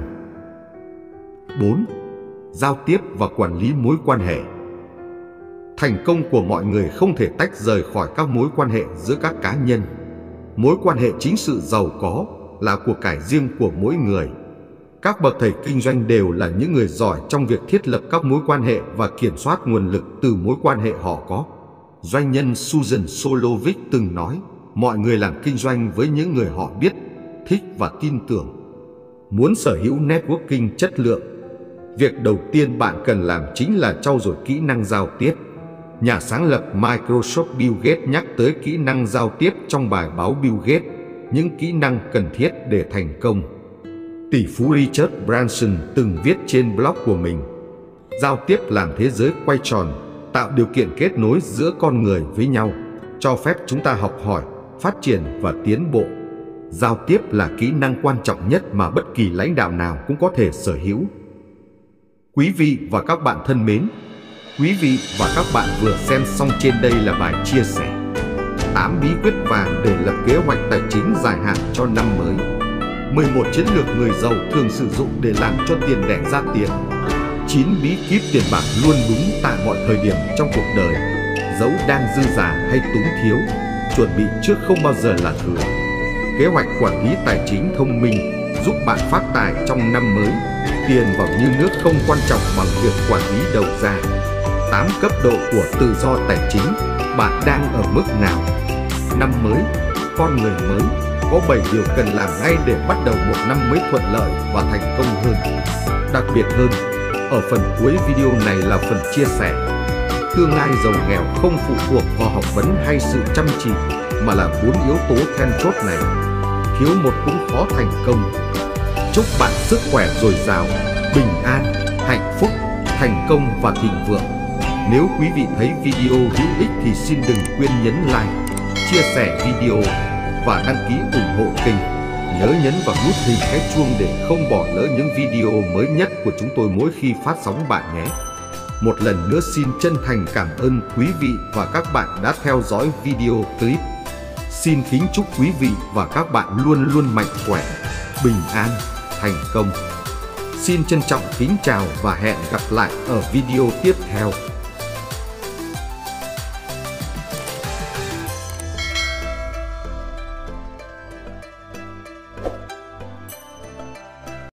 Speaker 1: bốn. Giao tiếp và quản lý mối quan hệ. Thành công của mọi người không thể tách rời khỏi các mối quan hệ giữa các cá nhân. Mối quan hệ chính sự giàu có là của cải riêng của mỗi người. Các bậc thầy kinh doanh đều là những người giỏi trong việc thiết lập các mối quan hệ và kiểm soát nguồn lực từ mối quan hệ họ có. Doanh nhân Susan Solovic từng nói, mọi người làm kinh doanh với những người họ biết, thích và tin tưởng. Muốn sở hữu networking chất lượng, việc đầu tiên bạn cần làm chính là trau dồi kỹ năng giao tiếp. Nhà sáng lập Microsoft Bill Gates nhắc tới kỹ năng giao tiếp trong bài báo Bill Gates, những kỹ năng cần thiết để thành công. Tỷ phú Richard Branson từng viết trên blog của mình, giao tiếp làm thế giới quay tròn, tạo điều kiện kết nối giữa con người với nhau, cho phép chúng ta học hỏi, phát triển và tiến bộ. Giao tiếp là kỹ năng quan trọng nhất mà bất kỳ lãnh đạo nào cũng có thể sở hữu. Quý vị và các bạn thân mến, quý vị và các bạn vừa xem xong trên đây là bài chia sẻ tám bí quyết vàng để lập kế hoạch tài chính dài hạn cho năm mới. mười một chiến lược người giàu thường sử dụng để làm cho tiền đẻ ra tiền. chín bí kíp tiền bạc luôn đúng tại mọi thời điểm trong cuộc đời, dẫu đang dư giả hay túng thiếu, chuẩn bị trước không bao giờ là thừa. Kế hoạch quản lý tài chính thông minh giúp bạn phát tài trong năm mới. tiền vào như nước không quan trọng bằng việc quản lý đầu ra. tám cấp độ của tự do tài chính, bạn đang ở mức nào? Năm mới, con người mới, có bảy điều cần làm ngay để bắt đầu một năm mới thuận lợi và thành công hơn. Đặc biệt hơn, ở phần cuối video này là phần chia sẻ. Tương lai giàu nghèo không phụ thuộc vào học vấn hay sự chăm chỉ, mà là bốn yếu tố then chốt này. Thiếu một cũng khó thành công. Chúc bạn sức khỏe dồi dào, bình an, hạnh phúc, thành công và thịnh vượng. Nếu quý vị thấy video hữu ích thì xin đừng quên nhấn like, chia sẻ video và đăng ký ủng hộ kênh. Nhớ nhấn vào nút hình cái chuông để không bỏ lỡ những video mới nhất của chúng tôi mỗi khi phát sóng bạn nhé. Một lần nữa xin chân thành cảm ơn quý vị và các bạn đã theo dõi video clip. Xin kính chúc quý vị và các bạn luôn luôn mạnh khỏe, bình an, thành công. Xin trân trọng kính chào và hẹn gặp lại ở video tiếp theo.